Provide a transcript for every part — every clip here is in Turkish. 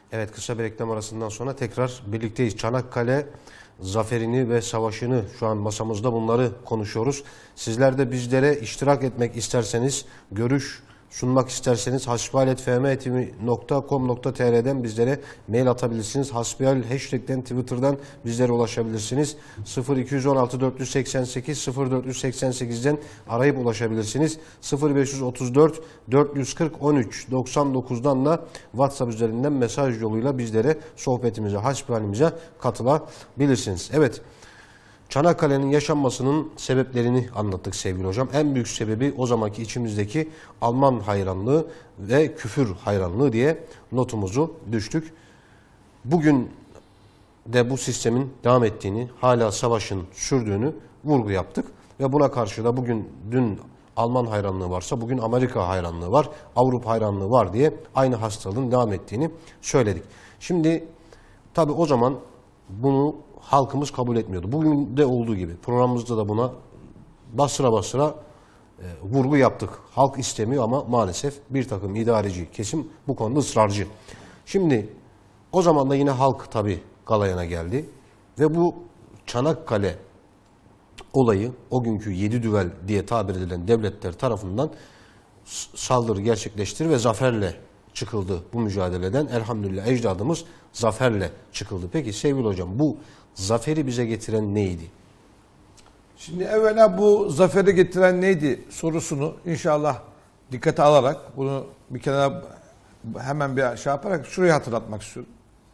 Evet, kısa bir reklam arasından sonra tekrar birlikteyiz. Çanakkale zaferini ve savaşını şu an masamızda bunları konuşuyoruz. Sizler de bizlere iştirak etmek isterseniz, görüş sunmak isterseniz hasbihaletfm@com.tr'den bizlere mail atabilirsiniz. Hasbihal hashtag'ten Twitter'dan bizlere ulaşabilirsiniz. 0216 488 0488'den arayıp ulaşabilirsiniz. 0534 440 13 99'dan da WhatsApp üzerinden mesaj yoluyla bizlere sohbetimize, hasbihalimize katılabilirsiniz. Evet. Çanakkale'nin yaşanmasının sebeplerini anlattık sevgili hocam. En büyük sebebi o zamanki içimizdeki Alman hayranlığı ve küfür hayranlığı diye notumuzu düştük. Bugün de bu sistemin devam ettiğini, hala savaşın sürdüğünü vurgu yaptık. Ve buna karşı da dün Alman hayranlığı varsa bugün Amerika hayranlığı var, Avrupa hayranlığı var diye aynı hastalığın devam ettiğini söyledik. Şimdi tabii o zaman bunu halkımız kabul etmiyordu. Bugün de olduğu gibi programımızda da buna bastıra vurgu yaptık. Halk istemiyor ama maalesef bir takım idareci kesim bu konuda ısrarcı. Şimdi o zaman da yine halk tabii galayana geldi ve bu Çanakkale olayı o günkü 7 düvel diye tabir edilen devletler tarafından saldırı gerçekleştirir ve zaferle çıkıldı bu mücadeleden. Elhamdülillah ecdadımız zaferle çıkıldı. Peki sevgili hocam, bu zaferi bize getiren neydi? Şimdi evvela bu zaferi getiren neydi sorusunu inşallah dikkate alarak bunu bir kenara hemen bir şey yaparak şurayı hatırlatmak istiyorum.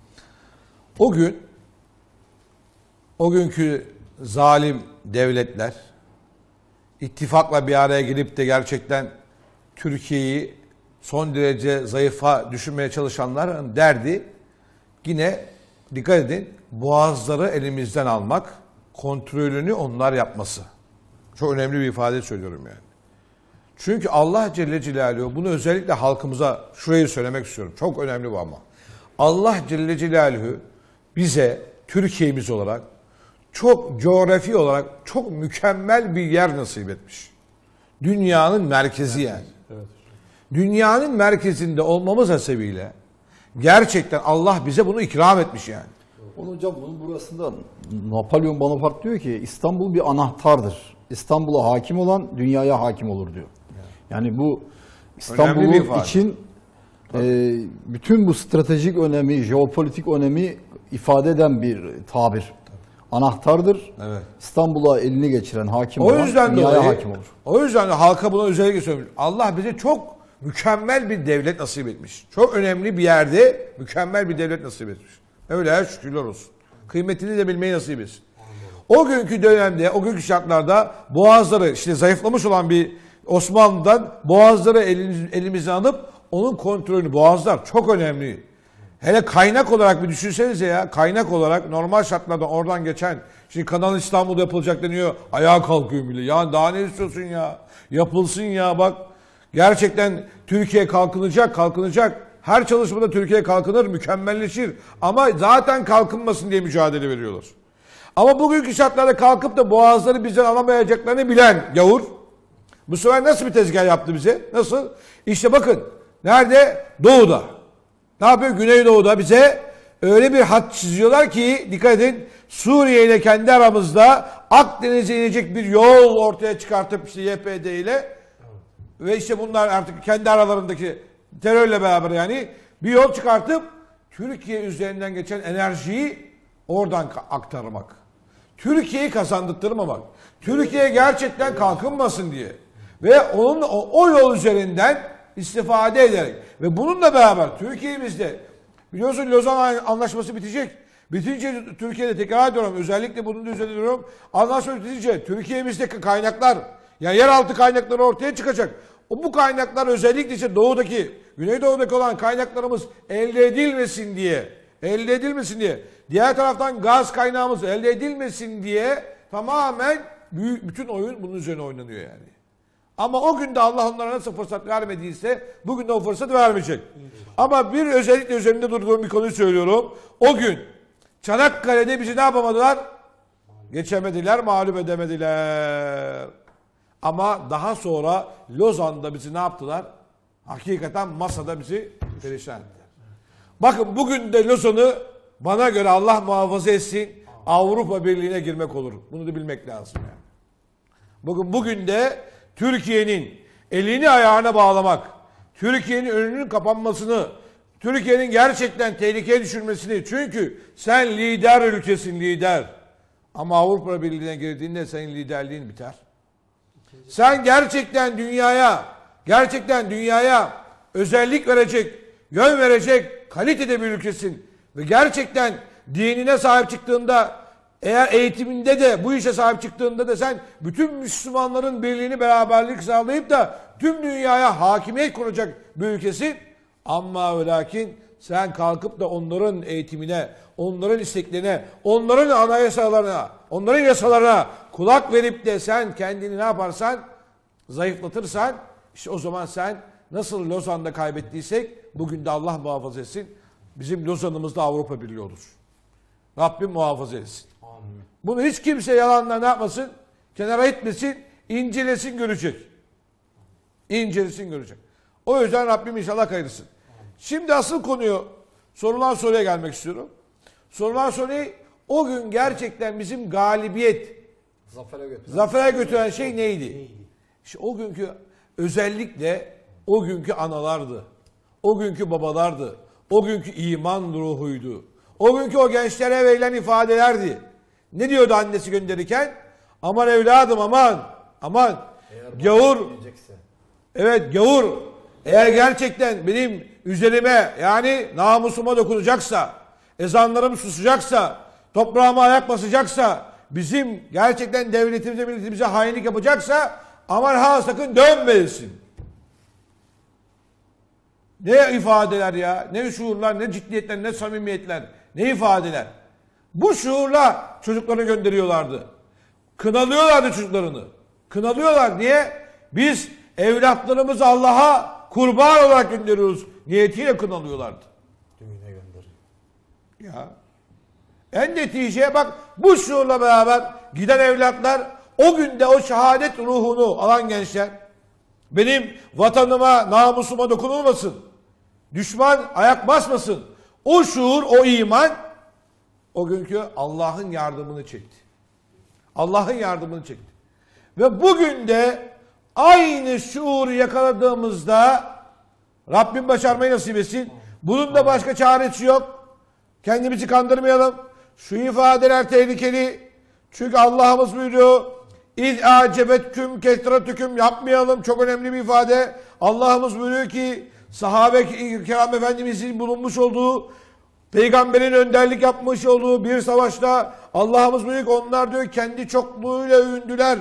O günkü zalim devletler ittifakla bir araya gelip de gerçekten Türkiye'yi son derece zayıfa düşürmeye çalışanların derdi yine dikkat edin boğazları elimizden almak, kontrolünü onlar yapması. Çok önemli bir ifade söylüyorum yani. Çünkü Allah Celle Celaluhu bunu özellikle halkımıza şurayı söylemek istiyorum. Çok önemli bu ama. Allah Celle Celaluhu bize Türkiye'miz olarak çok coğrafi olarak çok mükemmel bir yer nasip etmiş. Dünyanın merkezi yani. Evet. Dünyanın merkezinde olmamız hasebiyle gerçekten Allah bize bunu ikram etmiş yani. Hocam bunun burasında Napolyon Bonaparte diyor ki İstanbul bir anahtardır. İstanbul'a hakim olan dünyaya hakim olur diyor. Yani bu İstanbul'un için bütün bu stratejik önemi, jeopolitik önemi ifade eden bir tabir. Anahtardır. Evet. İstanbul'a elini geçiren, hakim olan dünyaya hakim olur. O yüzden de halka buna özellikle söylüyorum. Allah bize çok mükemmel bir devlet nasip etmiş. Çok önemli bir yerde mükemmel bir devlet nasip etmiş. Öyle şükürler olsun. Kıymetini de bilmeyi nasip etsin. O günkü dönemde, o günkü şartlarda boğazları işte zayıflamış olan bir Osmanlı'dan boğazları elimizden alıp onun kontrolünü, boğazlar çok önemli. Hele kaynak olarak bir düşünsenize ya, kaynak olarak normal şartlarda oradan geçen, şimdi Kanal İstanbul'da yapılacak deniyor, ayağa kalkıyor millet. Ya daha ne istiyorsun ya? Yapılsın ya bak. Gerçekten Türkiye kalkınacak. Her çalışmada Türkiye kalkınır, mükemmelleşir. Ama zaten kalkınmasın diye mücadele veriyorlar. Ama bugünkü şartlarda kalkıp da boğazları bizden alamayacaklarını bilen gavur, bu sefer nasıl bir tezgah yaptı bize? Nasıl? İşte bakın, nerede? Doğu'da. Ne yapıyor? Güneydoğu'da bize öyle bir hat çiziyorlar ki, dikkat edin, Suriye ile kendi aramızda Akdeniz'e inecek bir yol ortaya çıkartıp işte YPD ile ve işte bunlar artık kendi aralarındaki terörle beraber yani bir yol çıkartıp Türkiye üzerinden geçen enerjiyi oradan aktarmak. Türkiye'yi kazandırtmamak. Türkiye gerçekten kalkınmasın diye. Ve o yol üzerinden istifade ederek ve bununla beraber Türkiye'mizde biliyorsun Lozan Anlaşması bitecek. Bitince Türkiye'de tekrar ediyorum, özellikle bunun da üzerinde duruyorum. Anlaşma bitince Türkiye'mizdeki kaynaklar, yani yeraltı kaynakları ortaya çıkacak. Bu kaynaklar özellikle işte doğudaki, Güneydoğu'daki olan kaynaklarımız elde edilmesin diye, diğer taraftan gaz kaynağımız elde edilmesin diye tamamen bütün oyun bunun üzerine oynanıyor yani. Ama o gün de Allah onlara nasıl fırsat vermediyse bugün de o fırsat vermeyecek. Ama bir özellikle üzerinde durduğum bir konuyu söylüyorum. O gün Çanakkale'de bizi ne yapamadılar? Geçemediler, mağlup edemediler. Ama daha sonra Lozan'da bizi ne yaptılar? Hakikaten masada bizi perişan ettiler. Bakın bugün de Lozan'ı bana göre Allah muhafaza etsin Avrupa Birliği'ne girmek olur. Bunu da bilmek lazım yani. Bugün de Türkiye'nin elini ayağına bağlamak, Türkiye'nin önünün kapanmasını, Türkiye'nin gerçekten tehlikeye düşürmesini. Çünkü sen lider ülkesin, lider. Ama Avrupa Birliği'ne girdiğinde senin liderliğin biter. Sen gerçekten dünyaya özellik verecek, yön verecek kalitede bir ülkesin. Ve gerçekten dinine sahip çıktığında, eğer eğitiminde de bu işe sahip çıktığında da sen bütün Müslümanların birliğini, beraberlik sağlayıp da tüm dünyaya hakimiyet kuracak bir ülkesin. Ama ve lakin sen kalkıp da onların eğitimine, onların isteklerine, onların anayasalarına, onların yasalarına kulak verip de sen kendini ne yaparsan, zayıflatırsan, işte o zaman sen nasıl Lozan'da kaybettiysek bugün de Allah muhafaza etsin bizim Lozan'ımızda Avrupa Birliği olur. Rabbim muhafaza etsin. Amin. Bunu hiç kimse yalanla ne yapmasın? Kenara itmesin, incelesin, görecek. İncelesin, görecek. O yüzden Rabbim inşallah kayırsın. Şimdi asıl konuyu, sorulan soruya gelmek istiyorum. Sorulan soruyu, o gün gerçekten bizim galibiyet, zafere götüren şey neydi? İşte o günkü, özellikle o günkü analardı. O günkü babalardı. O günkü iman ruhuydu. O günkü o gençlere verilen ifadelerdi. Ne diyordu annesi gönderirken? Aman evladım aman, aman. Gavur. Evet gavur. Eğer gerçekten benim üzerime yani namusuma dokunacaksa, ezanlarım susacaksa, toprağıma ayak basacaksa, bizim gerçekten devletimize, milletimize hainlik yapacaksa aman ha sakın dönmesin. Ne ifadeler ya, ne şuurlar, ne ciddiyetler, ne samimiyetler, ne ifadeler. Bu şuurla çocuklarını gönderiyorlardı. Kınalıyorlardı çocuklarını. Kınalıyorlar. Niye? Biz evlatlarımızı Allah'a kurban olarak gönderiyoruz. Niyetiyle kınalıyorlardı. Düğüne gönderiyor. Ya. En neticeye bak, bu şuurla beraber giden evlatlar o günde o şehadet ruhunu alan gençler, benim vatanıma, namusuma dokunulmasın, düşman ayak basmasın. O şuur, o iman o günkü Allah'ın yardımını çekti. Allah'ın yardımını çekti. Ve bugün de aynı şuuru yakaladığımızda Rabbim başarmayı nasip etsin. Bunun da başka çaresi yok. Kendimizi kandırmayalım. Şu ifadeler tehlikeli. Çünkü Allah'ımız buyuruyor. İz acebetküm ketretüküm yapmayalım. Çok önemli bir ifade. Allah'ımız buyuruyor ki sahabe-i kiram efendimizin bulunmuş olduğu, peygamberin önderlik yapmış olduğu bir savaşta Allah'ımız buyuruyor ki onlar diyor kendi çokluğuyla övündüler.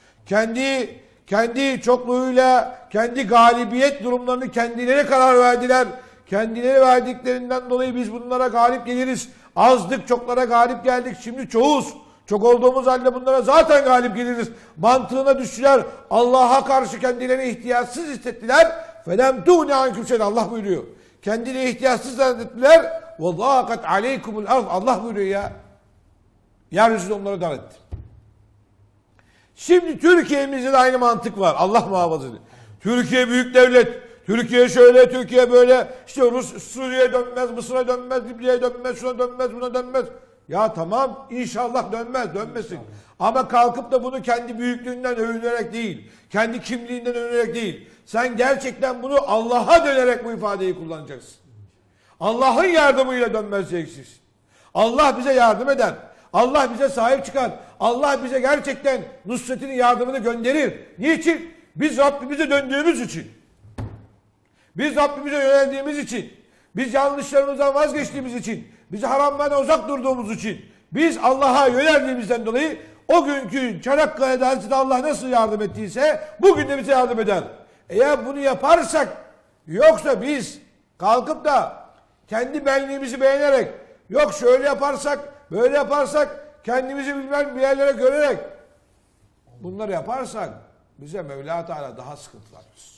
Kendi çokluğuyla kendi galibiyet durumlarını kendileri karar verdiler. Kendileri verdiklerinden dolayı biz bunlara galip geliriz. Azdık, çoklara galip geldik. Şimdi çoğuz. Çok olduğumuz halde bunlara zaten galip geliriz. Mantığına düştüler. Allah'a karşı kendilerini ihtiyaçsız hissettiler. Felem tuğne anküm şeyden Allah buyuruyor. Kendileri ihtiyaçsız zannettiler. Vallâkat aleykumul arz. Allah buyuruyor ya. Yeryüzünde onları dar etti. Şimdi Türkiye'mizde de aynı mantık var. Allah muhafaza edin. Türkiye büyük devlet. Türkiye şöyle, Türkiye böyle. İşte Suriye'ye dönmez, Mısır'a dönmez, Libya'ya dönmez, şuna dönmez, buna dönmez. Ya tamam inşallah dönmesin. Ama kalkıp da bunu kendi büyüklüğünden övünerek değil, kendi kimliğinden övünerek değil. Sen gerçekten bunu Allah'a dönerek bu ifadeyi kullanacaksın. Allah'ın yardımıyla dönmeyeceksin. Allah bize yardım eder. Allah bize sahip çıkar. Allah bize gerçekten nusretini, yardımını gönderir. Niçin? Biz Rabbimize döndüğümüz için. Biz Rabbimize yöneldiğimiz için. Biz yanlışlarımızdan vazgeçtiğimiz için. Biz haramlardan uzak durduğumuz için. Biz Allah'a yöneldiğimizden dolayı o günkü Çanakkale'de Hazreti Allah nasıl yardım ettiyse bugün de bize yardım eder. Eğer bunu yaparsak, yoksa biz kalkıp da kendi benliğimizi beğenerek, yok şöyle yaparsak, böyle yaparsak, kendimizi bilmem bir yerlere görerek bunları yaparsak bize Mevla Teala daha sıkıntılar verir.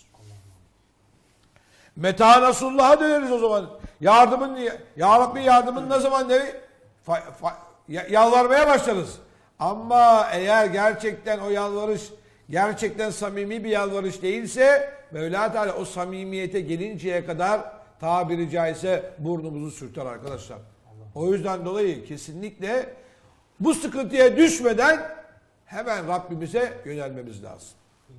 Meta Nasrullah'a döneriz o zaman. Yardımın, Ya Rabbi yardımın ne zaman yalvarmaya başlarız. Ama eğer gerçekten o yalvarış gerçekten samimi bir yalvarış değilse Mevla Teala o samimiyete gelinceye kadar tabiri caizse burnumuzu sürter arkadaşlar. O yüzden dolayı kesinlikle bu sıkıntıya düşmeden hemen Rabbimize yönelmemiz lazım.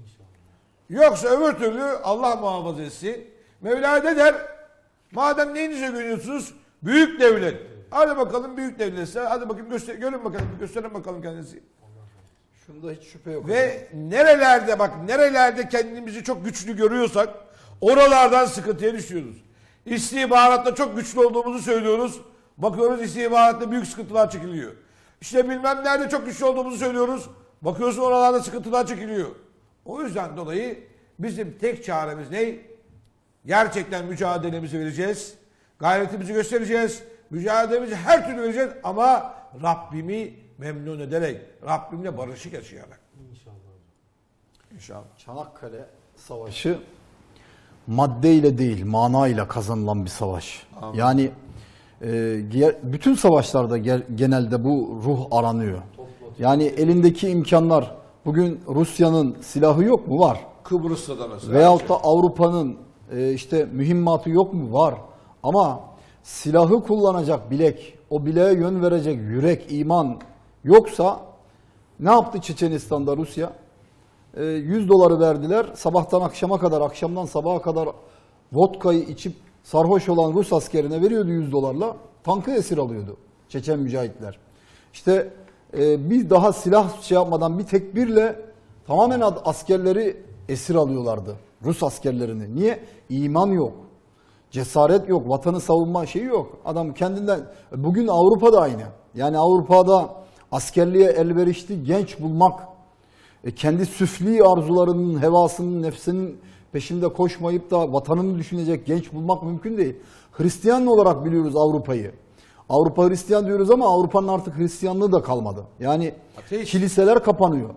Yoksa öbür türlü Allah muhafaza etsin. Mevla ne der? Madem neyinize güveniyorsunuz? Büyük devlet. Hadi bakalım büyük devletse. Hadi bakayım görün bakalım. Gösterin bakalım kendinizi. Şunda hiç şüphe yok. Ve nerelerde bak nerelerde kendimizi çok güçlü görüyorsak oralardan sıkıntıya düşüyoruz. İstihbaratta çok güçlü olduğumuzu söylüyoruz. Bakıyoruz istihbaratta büyük sıkıntılar çekiliyor. İşte bilmem nerede çok güçlü olduğumuzu söylüyoruz. Bakıyorsun oralarda sıkıntılar çekiliyor. O yüzden dolayı bizim tek çaremiz ne? Gerçekten mücadelemizi vereceğiz. Gayretimizi göstereceğiz. Mücadelemizi her türlü vereceğiz ama Rabbimi memnun ederek, Rabbimle barışık yaşayarak. İnşallah. Çanakkale Savaşı maddeyle değil, manayla kazanılan bir savaş. Amin. Yani bütün savaşlarda genelde bu ruh aranıyor. Yani elindeki imkanlar, bugün Rusya'nın silahı yok mu? Var. Kıbrıs'ta da mesela. Veyahut da Avrupa'nın işte mühimmatı yok mu? Var. Ama silahı kullanacak bilek, o bileğe yön verecek yürek, iman yoksa ne yaptı Çeçenistan'da Rusya? 100 doları verdiler. Sabahtan akşama kadar, akşamdan sabaha kadar vodkayı içip sarhoş olan Rus askerine veriyordu 100 dolarla. Tankı esir alıyordu Çeçen mücahitler. İşte bir daha silah şey yapmadan bir tekbirle tamamen askerleri esir alıyorlardı. Rus askerlerini. Niye? İman yok. Cesaret yok. Vatanı savunma şeyi yok. Adam kendinden... Bugün Avrupa'da aynı. Yani Avrupa'da askerliğe elverişli genç bulmak, kendi süfli arzularının, hevasının, nefsinin peşinde koşmayıp da vatanını düşünecek genç bulmak mümkün değil. Hristiyan olarak biliyoruz Avrupa'yı. Avrupa Hristiyan diyoruz ama Avrupa'nın artık Hristiyanlığı da kalmadı. Yani Ateist. kiliseler kapanıyor.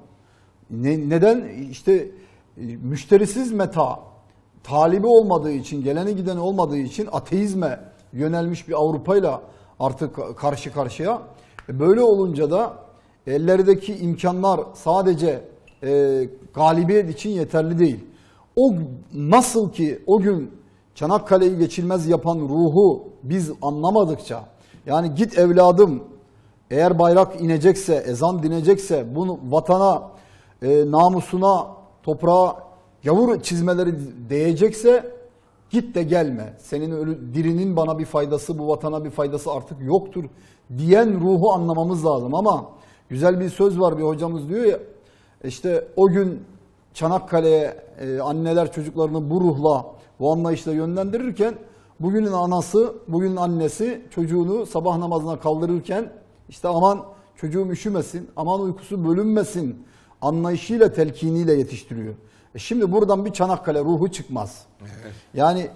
Neden? İşte müşterisiz meta, talibi olmadığı için, geleni gideni olmadığı için ateizme yönelmiş bir Avrupa'yla artık karşı karşıya. Böyle olunca da ellerdeki imkanlar sadece galibiyet için yeterli değil. O nasıl ki o gün Çanakkale'yi geçilmez yapan ruhu biz anlamadıkça, yani git evladım eğer bayrak inecekse, ezan dinecekse, bunu vatana, namusuna, toprağa yavur çizmeleri değecekse git de gelme. Senin dirinin bana bir faydası, bu vatana bir faydası artık yoktur diyen ruhu anlamamız lazım. Ama güzel bir söz var, bir hocamız diyor ya, işte o gün Çanakkale'ye anneler çocuklarını bu ruhla, bu anlayışla yönlendirirken bugünün anası, bugünün annesi çocuğunu sabah namazına kaldırırken işte aman çocuğum üşümesin, aman uykusu bölünmesin anlayışıyla, telkiniyle yetiştiriyor. Şimdi buradan bir Çanakkale ruhu çıkmaz. Evet. Yani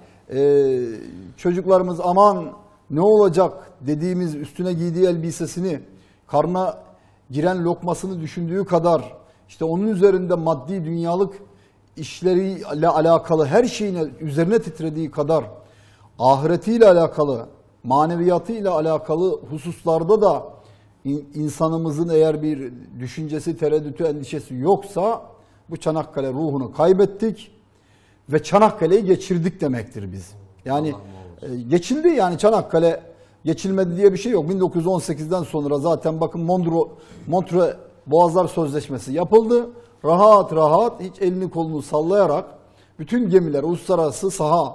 çocuklarımız aman ne olacak dediğimiz üstüne giydiği elbisesini, karnına giren lokmasını düşündüğü kadar, işte onun üzerinde maddi dünyalık işleriyle alakalı her şeyine üzerine titrediği kadar ahiretiyle alakalı, maneviyatıyla alakalı hususlarda da insanımızın eğer bir düşüncesi, tereddütü, endişesi yoksa bu Çanakkale ruhunu kaybettik ve Çanakkale'yi geçirdik demektir biz. Yani geçildi, yani Çanakkale geçilmedi diye bir şey yok. 1918'den sonra zaten bakın Montreux Boğazlar Sözleşmesi yapıldı. Rahat rahat hiç elini kolunu sallayarak bütün gemiler uluslararası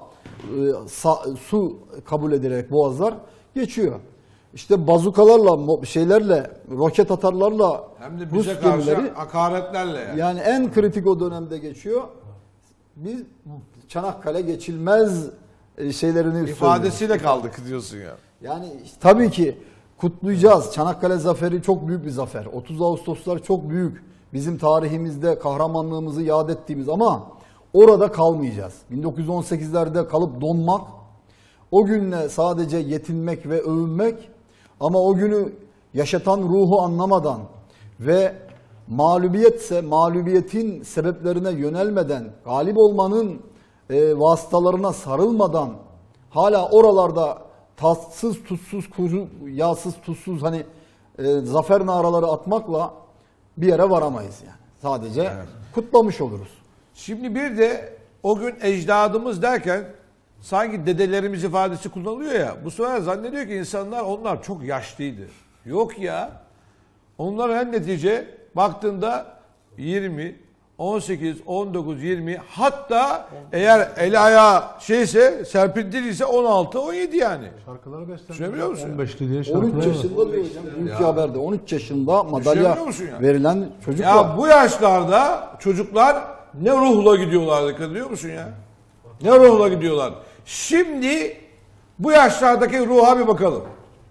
su kabul ederek boğazlar geçiyor. İşte bazukalarla, şeylerle, roket atarlarla hem de Rus bize karşı gemileri, hakaretlerle yani en kritik o dönemde geçiyor. Biz Çanakkale geçilmez şeylerini ifadesiyle kaldık diyorsun ya. Yani tabii ki kutlayacağız. Çanakkale zaferi çok büyük bir zafer. 30 Ağustoslar çok büyük. Bizim tarihimizde kahramanlığımızı yad ettiğimiz ama orada kalmayacağız. 1918'lerde kalıp donmak, o günle sadece yetinmek ve övünmek ama o günü yaşatan ruhu anlamadan ve mağlubiyetse mağlubiyetin sebeplerine yönelmeden, galip olmanın vasıtalarına sarılmadan hala oralarda tatsız, tuzsuz, yağsız, tuzsuz hani zafer naraları atmakla bir yere varamayız yani. Sadece kutlamış oluruz. Şimdi bir de o gün ecdadımız derken sanki dedelerimiz ifadesi kullanılıyor ya. Bu sefer zannediyor ki insanlar onlar çok yaşlıydı. Yok ya. Onlar en netice baktığında 20, 18, 19, 20 hatta eğer el ayağı şeyse serpintiliyse 16, 17 yani. Şarkıları beslenmiş. Düşünebiliyor musun? 15'li diye 13 şarkılar var. yaşında diyor hocam. Dünkü haberde 13 yaşında madalya Düşünebiliyor musun ya? verilen çocuk Ya var. bu yaşlarda çocuklar ne ruhla gidiyorlar dikkat ediyor musun ya? Ne ruhla gidiyorlar. Şimdi bu yaşlardaki ruha bir bakalım.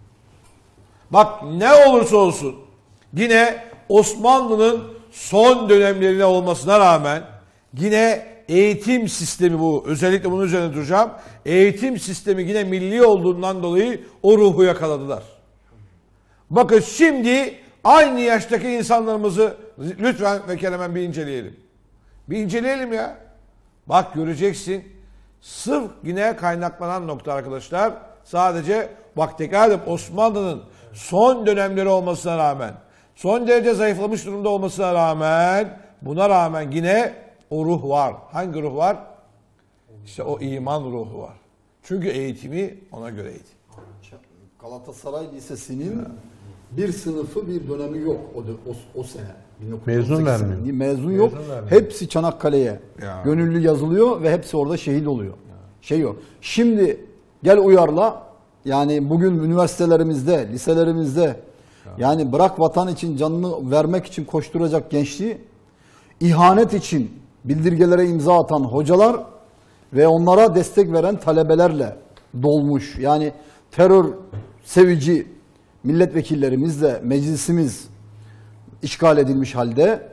Bak ne olursa olsun yine Osmanlı'nın son dönemlerine olmasına rağmen yine eğitim sistemi bu. Özellikle bunun üzerine duracağım. Eğitim sistemi yine milli olduğundan dolayı o ruhu yakaladılar. Bakın şimdi aynı yaştaki insanlarımızı lütfen ve hemen bir inceleyelim. Bir inceleyelim ya. Bak göreceksin. Sırf yine kaynaklanan nokta arkadaşlar. Sadece bak tekrar edeyim Osmanlı'nın son dönemleri olmasına rağmen, son derece zayıflamış durumda olmasına rağmen, buna rağmen yine o ruh var. Hangi ruh var? İşte o iman ruhu var. Çünkü eğitimi ona göreydi. Galatasaray Lisesi'nin bir sınıfı bir dönemi yok o sene. 1938 Mezun vermiyor. senesinde. Mezun yok. Mezun vermiyor. Hepsi Çanakkale'ye Ya. gönüllü yazılıyor ve hepsi orada şehit oluyor. Şey yok. Şimdi gel uyarla. Yani bugün üniversitelerimizde, liselerimizde yani bırak vatan için canını vermek için koşturacak gençliği ihanet için bildirgelere imza atan hocalar ve onlara destek veren talebelerle dolmuş. Yani terör sevici milletvekillerimizle meclisimiz işgal edilmiş halde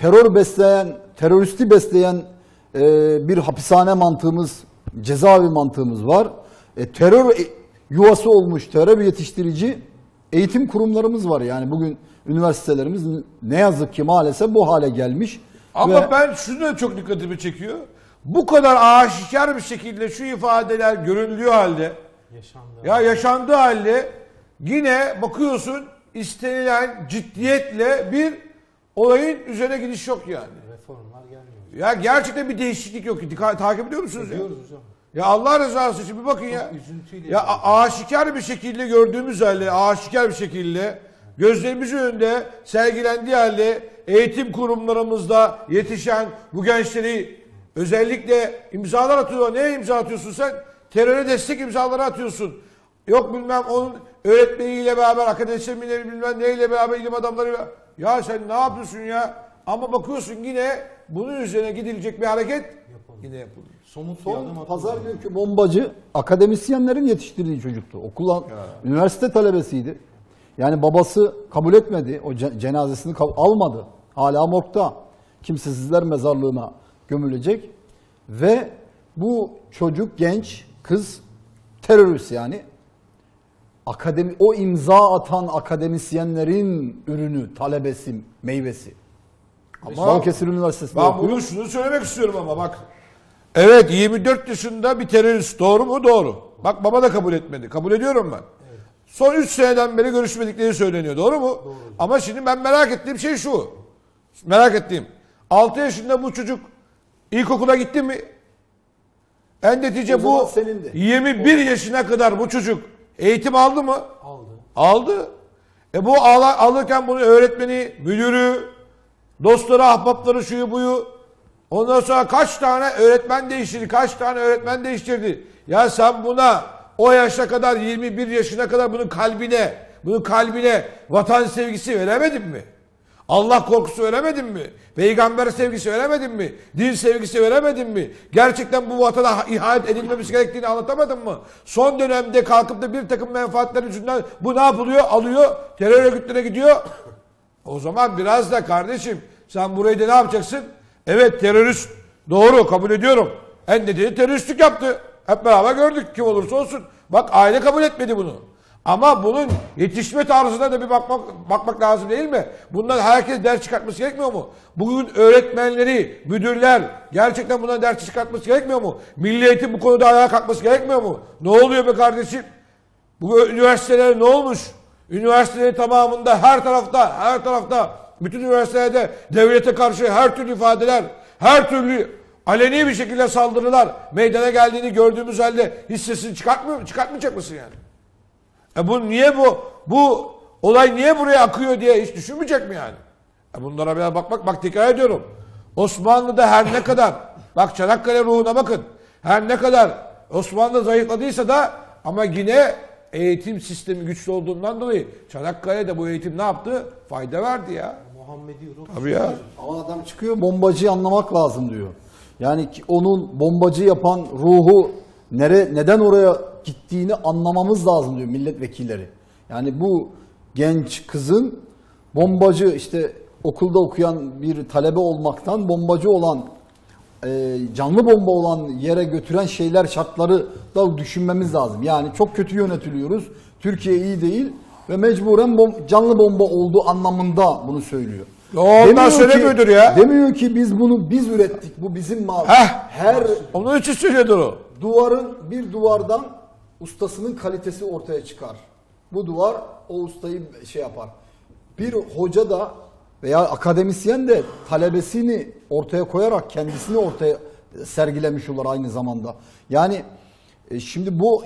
teröristi besleyen bir hapishane mantığımız, cezaevi mantığımız var. Terör yuvası olmuş, terör yetiştirici eğitim kurumlarımız var. Yani bugün üniversitelerimiz ne yazık ki maalesef bu hale gelmiş. Ama Ve ben şunu da çok dikkatimi çekiyor. Bu kadar aşikar bir şekilde şu ifadeler göründüğü halde, yaşandığı halde yine bakıyorsun istenilen ciddiyetle bir olayın üzerine gidiş yok yani. Reformlar gelmiyor. Ya gerçekten bir değişiklik yok. Takip ediyor musunuz ya? Biliyoruz hocam. Ya Allah rızası için bir bakın ya. üzüntüyle Ya aşikar bir şekilde gördüğümüz halde, aşikar bir şekilde gözlerimizin önünde sergilendiği halde eğitim kurumlarımızda yetişen bu gençleri özellikle imzalar atıyor. Neye imza atıyorsun sen? Teröre destek imzaları atıyorsun. Yok bilmem onun öğretmeniyle beraber, akademisyenleri bilmem neyle beraber, ilim adamlarıyla. Ya sen ne yapıyorsun ya? Ama bakıyorsun yine bunun üzerine gidilecek bir hareket yine yapılıyor. Somut bir adım son atıldı. pazar günkü bombacı akademisyenlerin yetiştirdiği çocuktu. Üniversite talebesiydi. Yani babası kabul etmedi. O cenazesini almadı. Hala morgda. Kimsesizler mezarlığına gömülecek. Ve bu çocuk, genç, kız terörist yani. O imza atan akademisyenlerin ürünü, talebesi, meyvesi. Balıkesir Üniversitesi'nde Ben okuyor. bunu şunu söylemek istiyorum ama bak. Evet 24 yaşında bir terörist doğru mu? Doğru. Bak baba da kabul etmedi. Kabul ediyorum ben. Evet. Son 3 seneden beri görüşmedikleri söyleniyor. Doğru mu? Doğru. Ama şimdi ben merak ettiğim şey şu. Merak ettiğim. 6 yaşında bu çocuk ilkokula gitti mi? En netice bu 21 yaşına kadar bu çocuk eğitim aldı mı? Aldı. Aldı. Bu alırken bunu öğretmeni, müdürü, dostları, ahbapları, şuyu buyu. Ondan sonra kaç tane öğretmen değiştirdi. Ya sen buna o yaşa kadar 21 yaşına kadar bunun kalbine vatan sevgisi veremedin mi? Allah korkusu veremedin mi? Peygamber sevgisi veremedin mi? Din sevgisi veremedin mi? Gerçekten bu vatana ihanet edilmemesi gerektiğini anlatamadın mı? Son dönemde kalkıp da bir takım menfaatler yüzünden bu ne yapılıyor? Alıyor, terör örgütlerine gidiyor. O zaman biraz da kardeşim sen burayı da ne yapacaksın? Evet terörist. Doğru kabul ediyorum. En nedeni teröristlik yaptı. Hep beraber gördük kim olursa olsun. Bak aile kabul etmedi bunu. Ama bunun yetişme tarzına da bir bakmak lazım değil mi? Bundan herkes ders çıkartması gerekmiyor mu? Bugün öğretmenleri, müdürler gerçekten bundan ders çıkartması gerekmiyor mu? Milli Eğitim bu konuda ayağa kalkması gerekmiyor mu? Ne oluyor be kardeşim? Bu üniversiteler ne olmuş? Üniversitelerin tamamında her tarafta bütün üniversitelerde devlete karşı her türlü ifadeler, her türlü aleni bir şekilde saldırılar meydana geldiğini gördüğümüz halde hissesini çıkartmayacak mısın yani? Bu niye bu olay niye buraya akıyor diye hiç düşünmeyecek mi yani? Bunlara biraz bak tekrar ediyorum. Osmanlı'da her ne kadar bak Çanakkale ruhuna bakın. Her ne kadar Osmanlı zayıfladıysa da ama yine eğitim sistemi güçlü olduğundan dolayı Çanakkale'de bu eğitim ne yaptı? Fayda verdi ya. Muhammedi ruh. Tabii ya. Ama adam çıkıyor, bombacıyı anlamak lazım diyor. Yani onun bombacı yapan ruhu neden oraya gittiğini anlamamız lazım diyor milletvekilleri. Yani bu genç kızın bombacı, işte okulda okuyan bir talebe olmaktan bombacı olan, canlı bomba olan yere götüren şeyler, şartları da düşünmemiz lazım. Yani çok kötü yönetiliyoruz. Türkiye iyi değil ve mecburen canlı bomba olduğu anlamında bunu söylüyor. Ondan söylemiyordur ya. Demiyor ki biz ürettik, bu bizim mal. Her Onun için söylüyordur o. bir duvardan ustasının kalitesi ortaya çıkar. Bu duvar o ustayı şey yapar. Bir hoca da veya akademisyen de talebesini ortaya koyarak kendisini ortaya sergilemiş olur aynı zamanda. Yani şimdi bu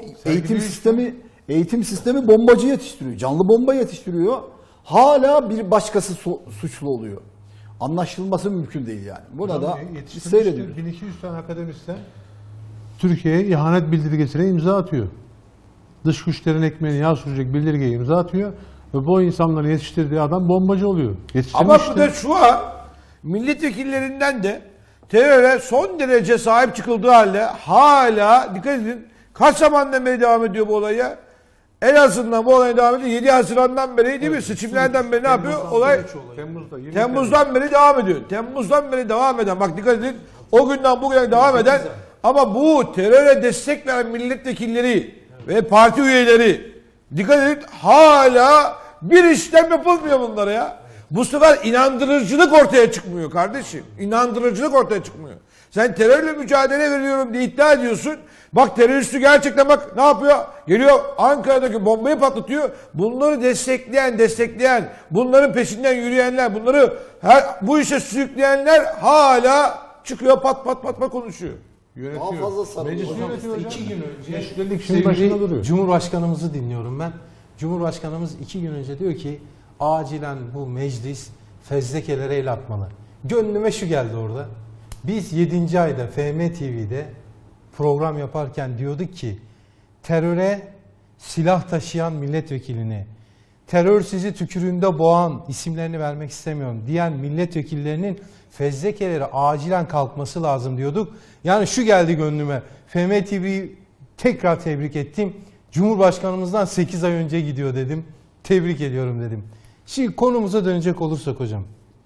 eğitim sistemi bombacı yetiştiriyor. Canlı bomba yetiştiriyor. Hala bir başkası suçlu oluyor. Anlaşılması mümkün değil yani. Buna da seyrediyoruz. 1200 tane akademisyen Türkiye'ye ihanet bildirgesine imza atıyor. Dış güçlerin ekmeğine yağ sürecek bildirgeye imza atıyor. Ve bu insanların yetiştirdiği adam bombacı oluyor. Ama bu da şu an milletvekillerinden de teröre son derece sahip çıkıldığı halde hala dikkat edin kaç zamandan beri devam ediyor bu olaya? En azından bu olaya devam ediyor. 7 Haziran'dan beri değil mi? Seçimlerden beri ne yapıyor? Olay Temmuz'dan beri devam ediyor. Temmuz'dan beri devam eden. Bak dikkat edin. O günden bugüne devam eden ama bu teröre destek veren milletvekilleri ve parti üyeleri dikkat edin hala bir işlem yapılmıyor bunlara ya. Bu sefer inandırıcılık ortaya çıkmıyor kardeşim. İnandırıcılık ortaya çıkmıyor. Sen terörle mücadele veriyorum diye iddia ediyorsun. Bak teröristi gerçekten bak ne yapıyor? Geliyor Ankara'daki bombayı patlatıyor. Bunları destekleyen, bunların peşinden yürüyenler, bu işe sürükleyenler hala çıkıyor pat konuşuyor. Daha fazla sarılıyor. Meclis yönetiyor hocam. 2 gün önce Şimdi başında duruyor. Cumhurbaşkanımızı dinliyorum ben. Cumhurbaşkanımız 2 gün önce diyor ki acilen bu meclis fezlekelere el atmalı. Gönlüme şu geldi orada. Biz 7. ayda FM TV'de program yaparken diyorduk ki teröre silah taşıyan milletvekiline, terör sizi tükürüğünde boğan, isimlerini vermek istemiyorum diyen milletvekillerinin fezlekelere acilen kalkması lazım diyorduk. Yani şu geldi gönlüme. FM TV'yi tekrar tebrik ettim. Cumhurbaşkanımızdan 8 ay önce gidiyor dedim. Tebrik ediyorum dedim. Şimdi konumuza dönecek olursak hocam.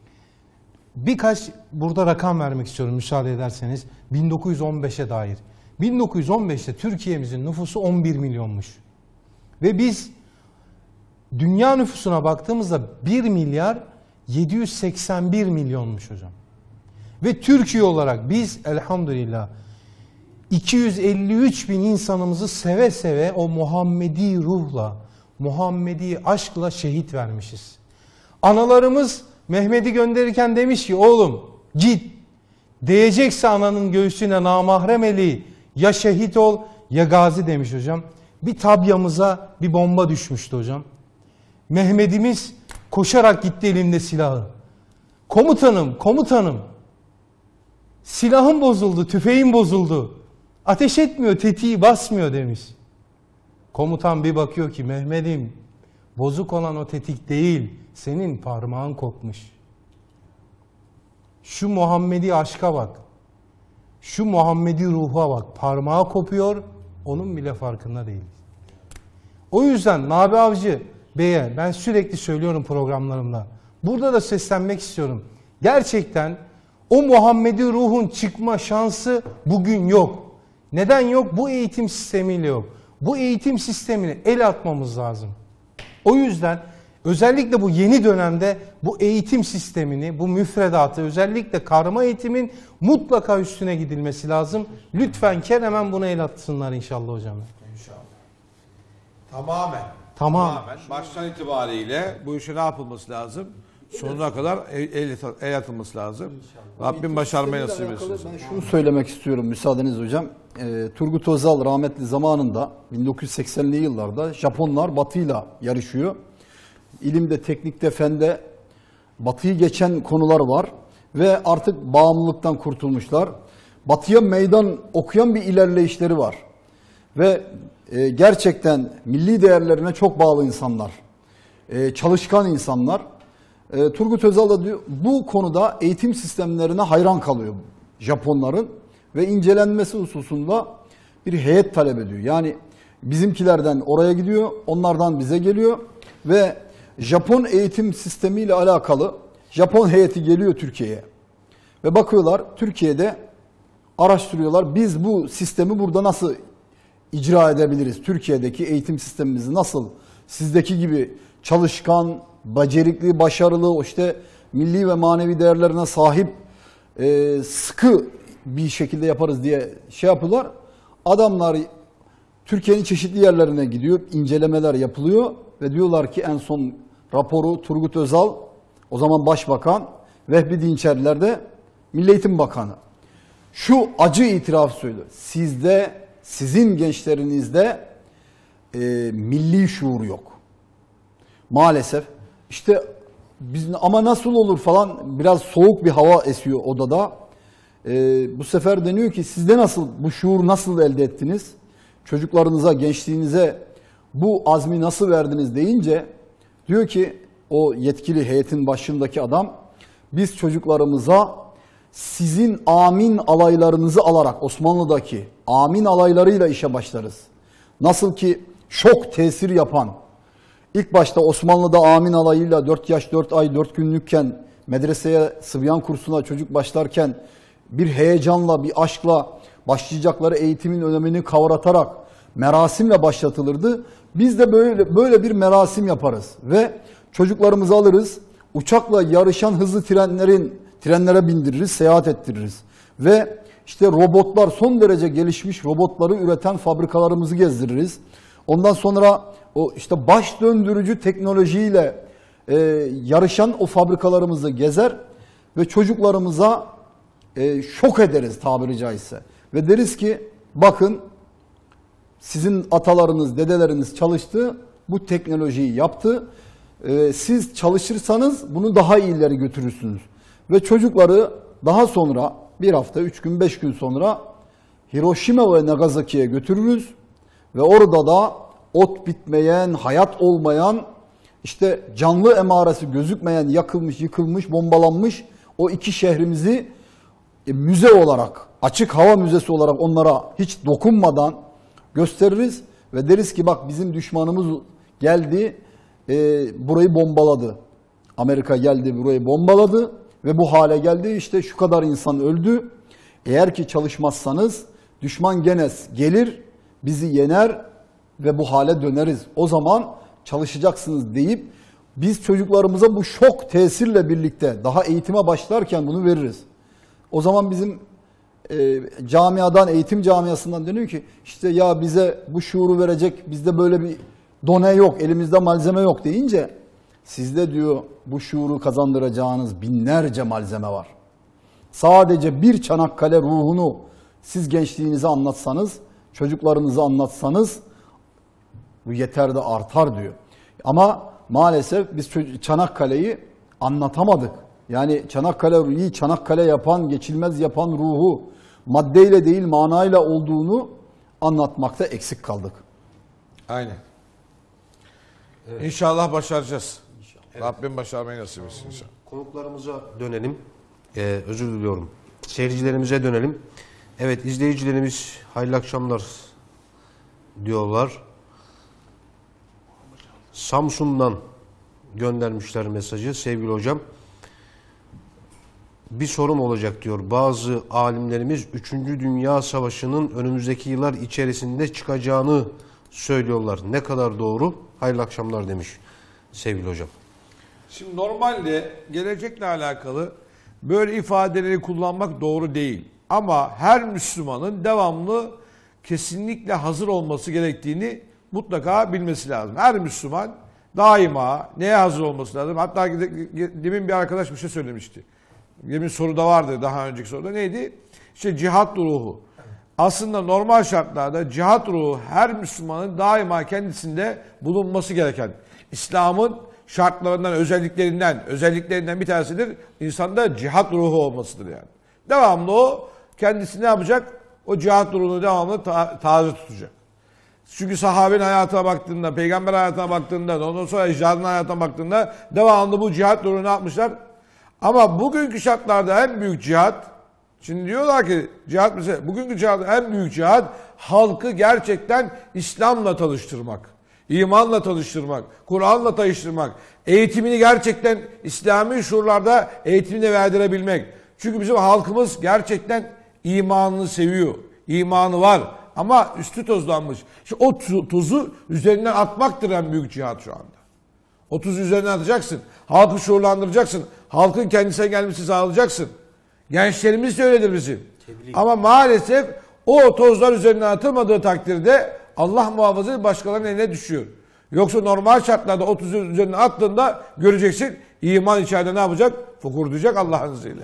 Birkaç burada rakam vermek istiyorum müsaade ederseniz. 1915'e dair. 1915'te Türkiye'mizin nüfusu 11 milyonmuş. Ve biz dünya nüfusuna baktığımızda 1 milyar 781 milyonmuş hocam. Ve Türkiye olarak biz elhamdülillah 253 bin insanımızı seve seve o Muhammedi ruhla, Muhammedi aşkla şehit vermişiz. Analarımız Mehmet'i gönderirken demiş ki oğlum git değecekse ananın göğsüne namahrem eli ya şehit ol ya gazi demiş hocam. Bir tabyamıza bir bomba düşmüştü hocam. Mehmet'imiz koşarak gitti elinde silahı. Komutanım silahım bozuldu, tüfeğim bozuldu. Ateş etmiyor, tetiği basmıyor demiş. Komutan bir bakıyor ki Mehmet'im bozuk olan o tetik değil, senin parmağın kopmuş. Şu Muhammedi aşka bak. Şu Muhammedi ruha bak. Parmağı kopuyor, onun bile farkında değil. O yüzden Nabi Avcı Bey'e ben sürekli söylüyorum programlarımda. Burada da seslenmek istiyorum. Gerçekten o Muhammedi ruhun çıkma şansı bugün yok. Neden yok? Bu eğitim sistemiyle yok. Bu eğitim sistemine el atmamız lazım. O yüzden özellikle bu yeni dönemde bu eğitim sistemini, bu müfredatı, özellikle karma eğitimin mutlaka üstüne gidilmesi lazım. Lütfen hemen buna el atsınlar inşallah hocam. İnşallah. Tamamen. Baştan itibariyle bu işe ne yapılması lazım? sonuna kadar el atılması lazım. Rabbim başarmayı nasip etsin. Ben şunu söylemek istiyorum müsaadeniz hocam. Turgut Özal rahmetli zamanında 1980'li yıllarda Japonlar Batı'yla yarışıyor. İlimde, teknikte, fende Batı'yı geçen konular var ve artık bağımlılıktan kurtulmuşlar. Batı'ya meydan okuyan bir ilerleyişleri var. Ve gerçekten milli değerlerine çok bağlı insanlar. Çalışkan insanlar. Turgut Özal da diyor, bu konuda eğitim sistemlerine hayran kalıyor Japonların ve incelenmesi hususunda bir heyet talep ediyor. Yani bizimkilerden oraya gidiyor, onlardan bize geliyor ve Japon eğitim sistemiyle alakalı Japon heyeti geliyor Türkiye'ye ve bakıyorlar Türkiye'de araştırıyorlar. Biz bu sistemi burada nasıl icra edebiliriz? Türkiye'deki eğitim sistemimizi nasıl sizdeki gibi çalışkan, becerikli, başarılı, işte milli ve manevi değerlerine sahip sıkı bir şekilde yaparız diye şey yapıyorlar. Adamlar Türkiye'nin çeşitli yerlerine gidiyor, incelemeler yapılıyor ve diyorlar ki en son raporu Turgut Özal, o zaman Başbakan, Vehbi Dinçerler de Milli Eğitim Bakanı. Şu acı itirafı söylüyor. Sizin gençlerinizde milli şuur yok. Maalesef. İşte biz ama nasıl olur falan, biraz soğuk bir hava esiyor odada. Bu sefer deniyor ki sizde nasıl, bu şuur nasıl elde ettiniz? Çocuklarınıza, gençliğinize bu azmi nasıl verdiniz deyince diyor ki o yetkili heyetin başındaki adam, biz çocuklarımıza sizin amin alaylarınızı alarak Osmanlı'daki amin alaylarıyla işe başlarız. Nasıl ki şok tesir yapan, ilk başta Osmanlı'da amin alayıyla 4 yaş 4 ay 4 günlükken medreseye sıbyan kursuna çocuk başlarken bir heyecanla, bir aşkla başlayacakları eğitimin önemini kavratarak merasimle başlatılırdı. Biz de böyle bir merasim yaparız ve çocuklarımızı alırız, uçakla yarışan hızlı trenlere bindiririz, seyahat ettiririz. Ve işte robotlar, son derece gelişmiş robotları üreten fabrikalarımızı gezdiririz. Ondan sonra o işte baş döndürücü teknolojiyle yarışan o fabrikalarımızı gezer ve çocuklarımıza şok ederiz tabiri caizse. Ve deriz ki bakın sizin atalarınız, dedeleriniz çalıştı, bu teknolojiyi yaptı. Siz çalışırsanız bunu daha iyileri götürürsünüz. Ve çocukları daha sonra bir hafta, 3 gün, 5 gün sonra Hiroşima ve Nagasaki'ye götürürüz. Ve orada da ot bitmeyen, hayat olmayan, işte canlı emaresi gözükmeyen, yakılmış, yıkılmış, bombalanmış o iki şehrimizi müze olarak, açık hava müzesi olarak onlara hiç dokunmadan gösteririz. Ve deriz ki bak bizim düşmanımız geldi, burayı bombaladı. Amerika geldi, burayı bombaladı ve bu hale geldi. İşte şu kadar insan öldü. Eğer ki çalışmazsanız düşman gene gelir, bizi yener ve bu hale döneriz. O zaman çalışacaksınız deyip biz çocuklarımıza bu şok tesirle birlikte daha eğitime başlarken bunu veririz. O zaman bizim camiadan, eğitim camiasından deniyor ki işte ya bize bu şuuru verecek, bizde böyle bir done yok, elimizde malzeme yok deyince sizde diyor bu şuuru kazandıracağınız binlerce malzeme var. Sadece bir Çanakkale ruhunu siz gençliğinize anlatsanız, çocuklarınıza anlatsanız bu yeter de artar diyor. Ama maalesef biz Çanakkale'yi anlatamadık. Yani Çanakkale'yi Çanakkale yapan, geçilmez yapan ruhu maddeyle değil manayla olduğunu anlatmakta eksik kaldık. Aynen. Evet. İnşallah başaracağız. Evet. Rabbim başarmayı nasip etsin inşallah. Konuklarımıza dönelim. Özür diliyorum. Seyircilerimize dönelim. Evet, izleyicilerimiz hayırlı akşamlar diyorlar. Samsun'dan göndermişler mesajı sevgili hocam. Bir sorum olacak diyor. Bazı alimlerimiz 3. Dünya Savaşı'nın önümüzdeki yıllar içerisinde çıkacağını söylüyorlar. Ne kadar doğru? Hayırlı akşamlar demiş sevgili hocam. Şimdi normalde gelecekle alakalı böyle ifadeleri kullanmak doğru değil. Ama her Müslümanın devamlı kesinlikle hazır olması gerektiğini mutlaka bilmesi lazım. Her Müslüman daima neye hazır olması lazım? Hatta demin bir arkadaş bir şey söylemişti. Demin soruda vardı, daha önceki soruda neydi? İşte cihat ruhu. Aslında normal şartlarda cihat ruhu her Müslümanın daima kendisinde bulunması gereken, İslam'ın şartlarından, özelliklerinden bir tanesidir. İnsanda cihat ruhu olmasıdır yani. Devamlı o kendisi ne yapacak? O cihat ruhunu devamlı taze tutacak. Çünkü sahabenin hayatına baktığında, peygamber hayatına baktığında, ondan sonra ecdadın hayatına baktığında devamlı bu cihat ruhunu ne yapmışlar? Ama bugünkü şartlarda en büyük cihat, şimdi diyorlar ki cihat mesela, bugünkü cihat en büyük cihat halkı gerçekten İslam'la tanıştırmak, imanla tanıştırmak, Kur'an'la tanıştırmak, eğitimini gerçekten İslami şuurlarda eğitimini verdirebilmek. Çünkü bizim halkımız gerçekten imanını seviyor, imanı var ama üstü tozlanmış. İşte o tozu üzerinden atmaktır en büyük cihat şu anda. O tuzu üzerinden atacaksın, halkı şuurlandıracaksın, halkın kendisine gelmesi sağlayacaksın. Gençlerimiz de öyledir bizim. Ama maalesef o tozlar üzerinden atılmadığı takdirde Allah muhafaza başkalarının eline düşüyor. Yoksa normal şartlarda o tuzu üzerinden attığında göreceksin iman içeride ne yapacak? Fokurdayacak Allah'ın izniyle.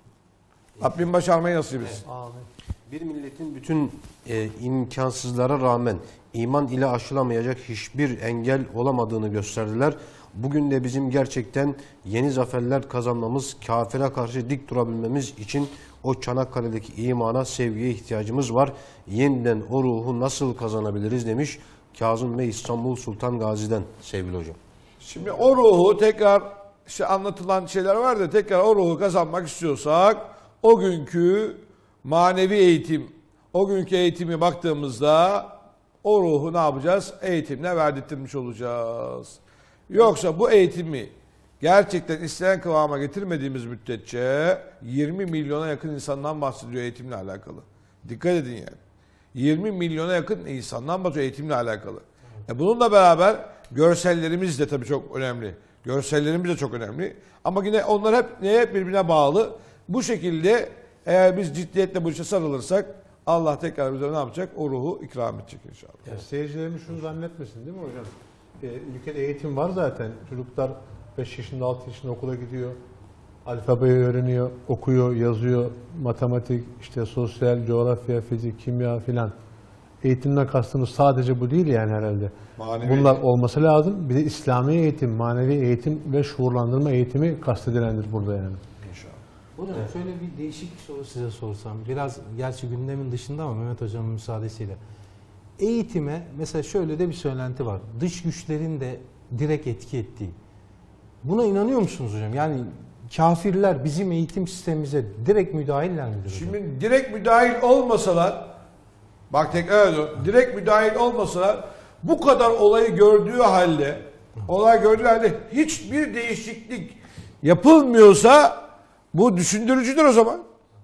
Rabbim başarmayı nasip etsin. Bir milletin bütün imkansızlara rağmen iman ile aşılamayacak hiçbir engel olamadığını gösterdiler. Bugün de bizim gerçekten yeni zaferler kazanmamız, kafire karşı dik durabilmemiz için o Çanakkale'deki imana, sevgiye ihtiyacımız var. Yeniden o ruhu nasıl kazanabiliriz demiş Kazım Bey İstanbul Sultan Gazi'den sevgili hocam. Şimdi o ruhu tekrar işte anlatılan şeyler var da tekrar o ruhu kazanmak istiyorsak o günkü manevi eğitim, o günkü eğitimi baktığımızda o ruhu ne yapacağız? Eğitimle verdirtmiş olacağız. Yoksa bu eğitimi gerçekten istenen kıvama getirmediğimiz müddetçe 20 milyona yakın insandan bahsediyor eğitimle alakalı. Dikkat edin yani. 20 milyona yakın insandan bahsediyor eğitimle alakalı. Bununla beraber görsellerimiz de tabii çok önemli. Görsellerimiz de çok önemli. Ama yine onlar hep neye birbirine bağlı. Bu şekilde eğer biz ciddiyetle bu işe sarılırsak Allah tekrar bize ne yapacak? O ruhu ikram edecek inşallah. Yani seyircilerimiz şunu zannetmesin değil mi hocam? Ülkede eğitim var zaten. Çocuklar 5 yaşında 6 yaşında okula gidiyor. Alfabeyi öğreniyor, okuyor, yazıyor. Matematik, işte sosyal, coğrafya, fizik, kimya filan. Eğitimden kastımız sadece bu değil yani herhalde. Manevi Bunlar eğitim olması lazım. Bir de İslami eğitim, manevi eğitim ve şuurlandırma eğitimi kastedilendir burada yani. Hocam şöyle bir değişik bir soru size sorsam. Biraz gerçi gündemin dışında ama Mehmet Hocam'ın müsaadesiyle. Eğitime mesela şöyle de bir söylenti var. Dış güçlerin de direkt etki ettiği. Buna inanıyor musunuz hocam? Yani kafirler bizim eğitim sistemimize direkt müdahiller midir hocam? Şimdi direkt müdahil olmasalar, bak tekrar ediyorum, direkt müdahil olmasalar bu kadar olayı gördüğü halde, hiçbir değişiklik yapılmıyorsa bu düşündürücüdür o zaman.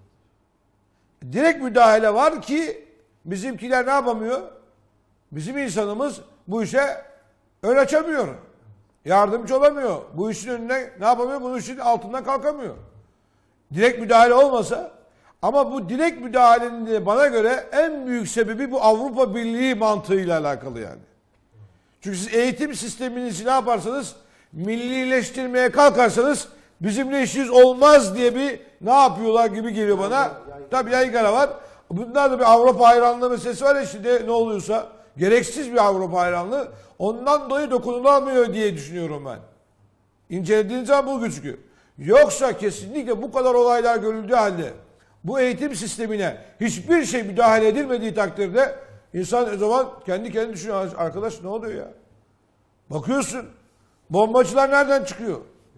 Direkt müdahale var ki bizimkiler ne yapamıyor? Bizim insanımız bu işe ön açamıyor. Yardımcı olamıyor. Bu işin önüne ne yapamıyor? Bunun işin altından kalkamıyor. Direkt müdahale olmasa, ama bu direkt müdahalenin de bana göre en büyük sebebi bu Avrupa Birliği mantığıyla alakalı yani. Çünkü siz eğitim sisteminizi ne yaparsanız, millileştirmeye kalkarsanız bizimle işiniz olmaz diye bir ne yapıyorlar gibi geliyor bana. Tabii yaygara var. Bunlar da bir Avrupa hayranlığı meselesi var ya şimdi ne oluyorsa. Gereksiz bir Avrupa hayranlığı. Ondan dolayı dokunulamıyor diye düşünüyorum ben. İncelediğiniz zaman bu gözüküyor. Yoksa kesinlikle bu kadar olaylar görüldüğü halde bu eğitim sistemine hiçbir şey müdahale edilmediği takdirde insan o zaman kendi kendine düşünüyor. Arkadaş ne oluyor ya? Bakıyorsun bombacılar nereden çıkıyor?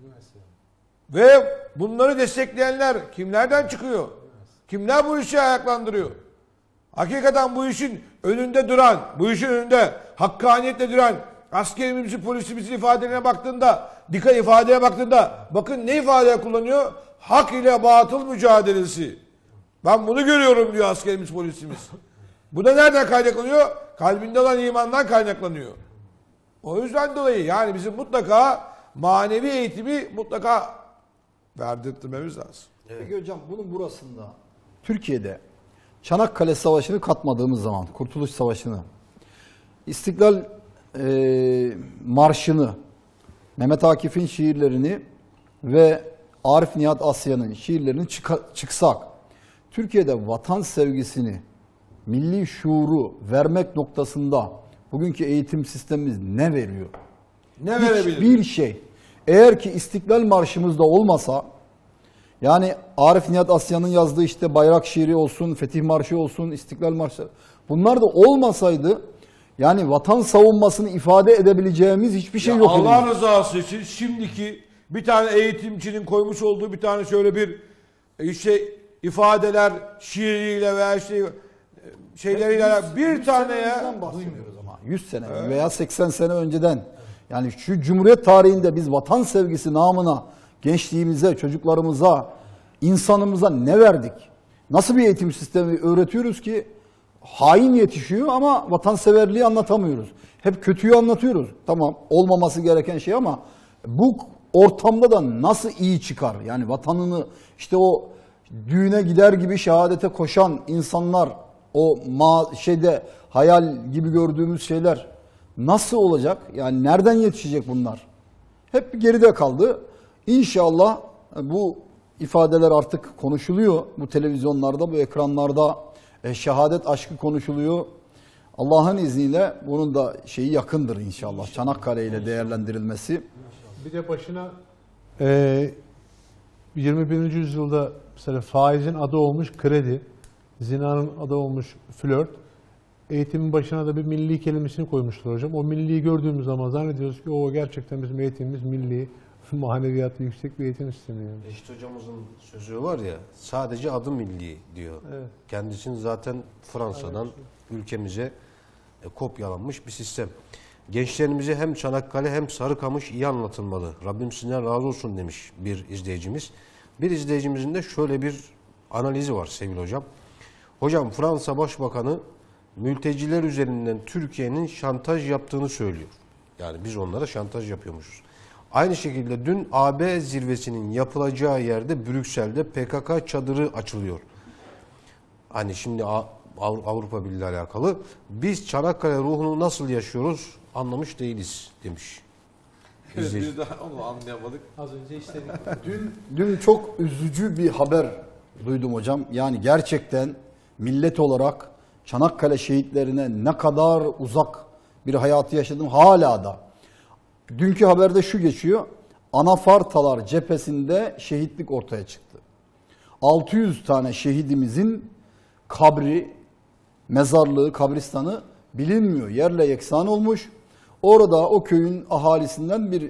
Ve bunları destekleyenler kimlerden çıkıyor? Kimler bu işi ayaklandırıyor? Hakikaten bu işin önünde duran, bu işin önünde hakkaniyetle duran askerimizin, polisimizin ifadelerine baktığında, dikkat ifadeye baktığında bakın ne ifade kullanıyor? Hak ile batıl mücadelesi. Ben bunu görüyorum diyor askerimiz, polisimiz. Bu da nereden kaynaklanıyor? Kalbinde olan imandan kaynaklanıyor. O yüzden dolayı yani bizim mutlaka manevi eğitimi mutlaka verdirtmemiz lazım. Peki hocam bunun burasında Türkiye'de Çanakkale Savaşı'nı katmadığımız zaman, Kurtuluş Savaşı'nı, İstiklal Marşı'nı Mehmet Akif'in şiirlerini ve Arif Nihat Asya'nın şiirlerini çıksak, Türkiye'de vatan sevgisini, milli şuuru vermek noktasında bugünkü eğitim sistemimiz ne veriyor? Ne verebilir? Hiçbir şey. Eğer ki İstiklal Marşımızda olmasa, yani Arif Nihat Asya'nın yazdığı işte bayrak şiiri olsun, Fetih Marşı olsun, İstiklal Marşı, bunlar da olmasaydı, yani vatan savunmasını ifade edebileceğimiz hiçbir şey yok. Allah rızası için şimdiki bir tane eğitimcinin koymuş olduğu bir tane şöyle bir ifadeler şiiriyle veya şeyleriyle bir tane ya. Bahsediyoruz ama 100 sene veya 80 sene önceden. Yani şu Cumhuriyet tarihinde biz vatan sevgisi namına gençliğimize, çocuklarımıza, insanımıza ne verdik? Nasıl bir eğitim sistemi öğretiyoruz ki hain yetişiyor ama vatanseverliği anlatamıyoruz. Hep kötüyü anlatıyoruz. Tamam, olmaması gereken şey ama bu ortamda da nasıl iyi çıkar? Yani vatanını, işte o düğüne gider gibi şehadete koşan insanlar, o hayal gibi gördüğümüz şeyler nasıl olacak? Yani nereden yetişecek bunlar? Hep geride kaldı. İnşallah bu ifadeler artık konuşuluyor. Bu televizyonlarda, bu ekranlarda şehadet aşkı konuşuluyor. Allah'ın izniyle bunun da şeyi yakındır inşallah. Çanakkale ile değerlendirilmesi. Bir de başına 21. yüzyılda mesela faizin adı olmuş kredi, zinanın adı olmuş flört. Eğitimin başına da bir milli kelimesini koymuşlar hocam. O milliyi gördüğümüz zaman zannediyoruz ki o gerçekten bizim eğitimimiz milli, maneviyatı yüksek bir eğitim sistemi. Yani. Reşit hocamızın sözü var ya, sadece adı milli diyor. Evet. Kendisini zaten Fransa'dan ülkemize kopyalanmış bir sistem. Gençlerimize hem Çanakkale hem Sarıkamış iyi anlatılmalı. Rabbim sizden razı olsun demiş bir izleyicimiz. Bir izleyicimizin de şöyle bir analizi var sevgili hocam. Hocam Fransa Başbakanı mülteciler üzerinden Türkiye'nin şantaj yaptığını söylüyor. Yani biz onlara şantaj yapıyormuşuz. Aynı şekilde dün AB zirvesinin yapılacağı yerde Brüksel'de PKK çadırı açılıyor. Hani şimdi Avrupa Birliği ile alakalı. Biz Çanakkale ruhunu nasıl yaşıyoruz anlamış değiliz demiş. Biz daha onu anlayamadık. Az önce işledik. Dün çok üzücü bir haber duydum hocam. Yani gerçekten millet olarak Çanakkale şehitlerine ne kadar uzak bir hayatı yaşadım hala da. Dünkü haberde şu geçiyor. Anafartalar cephesinde şehitlik ortaya çıktı. 600 tane şehidimizin kabri, mezarlığı, kabristanı bilinmiyor. Yerle yeksan olmuş. Orada o köyün ahalisinden bir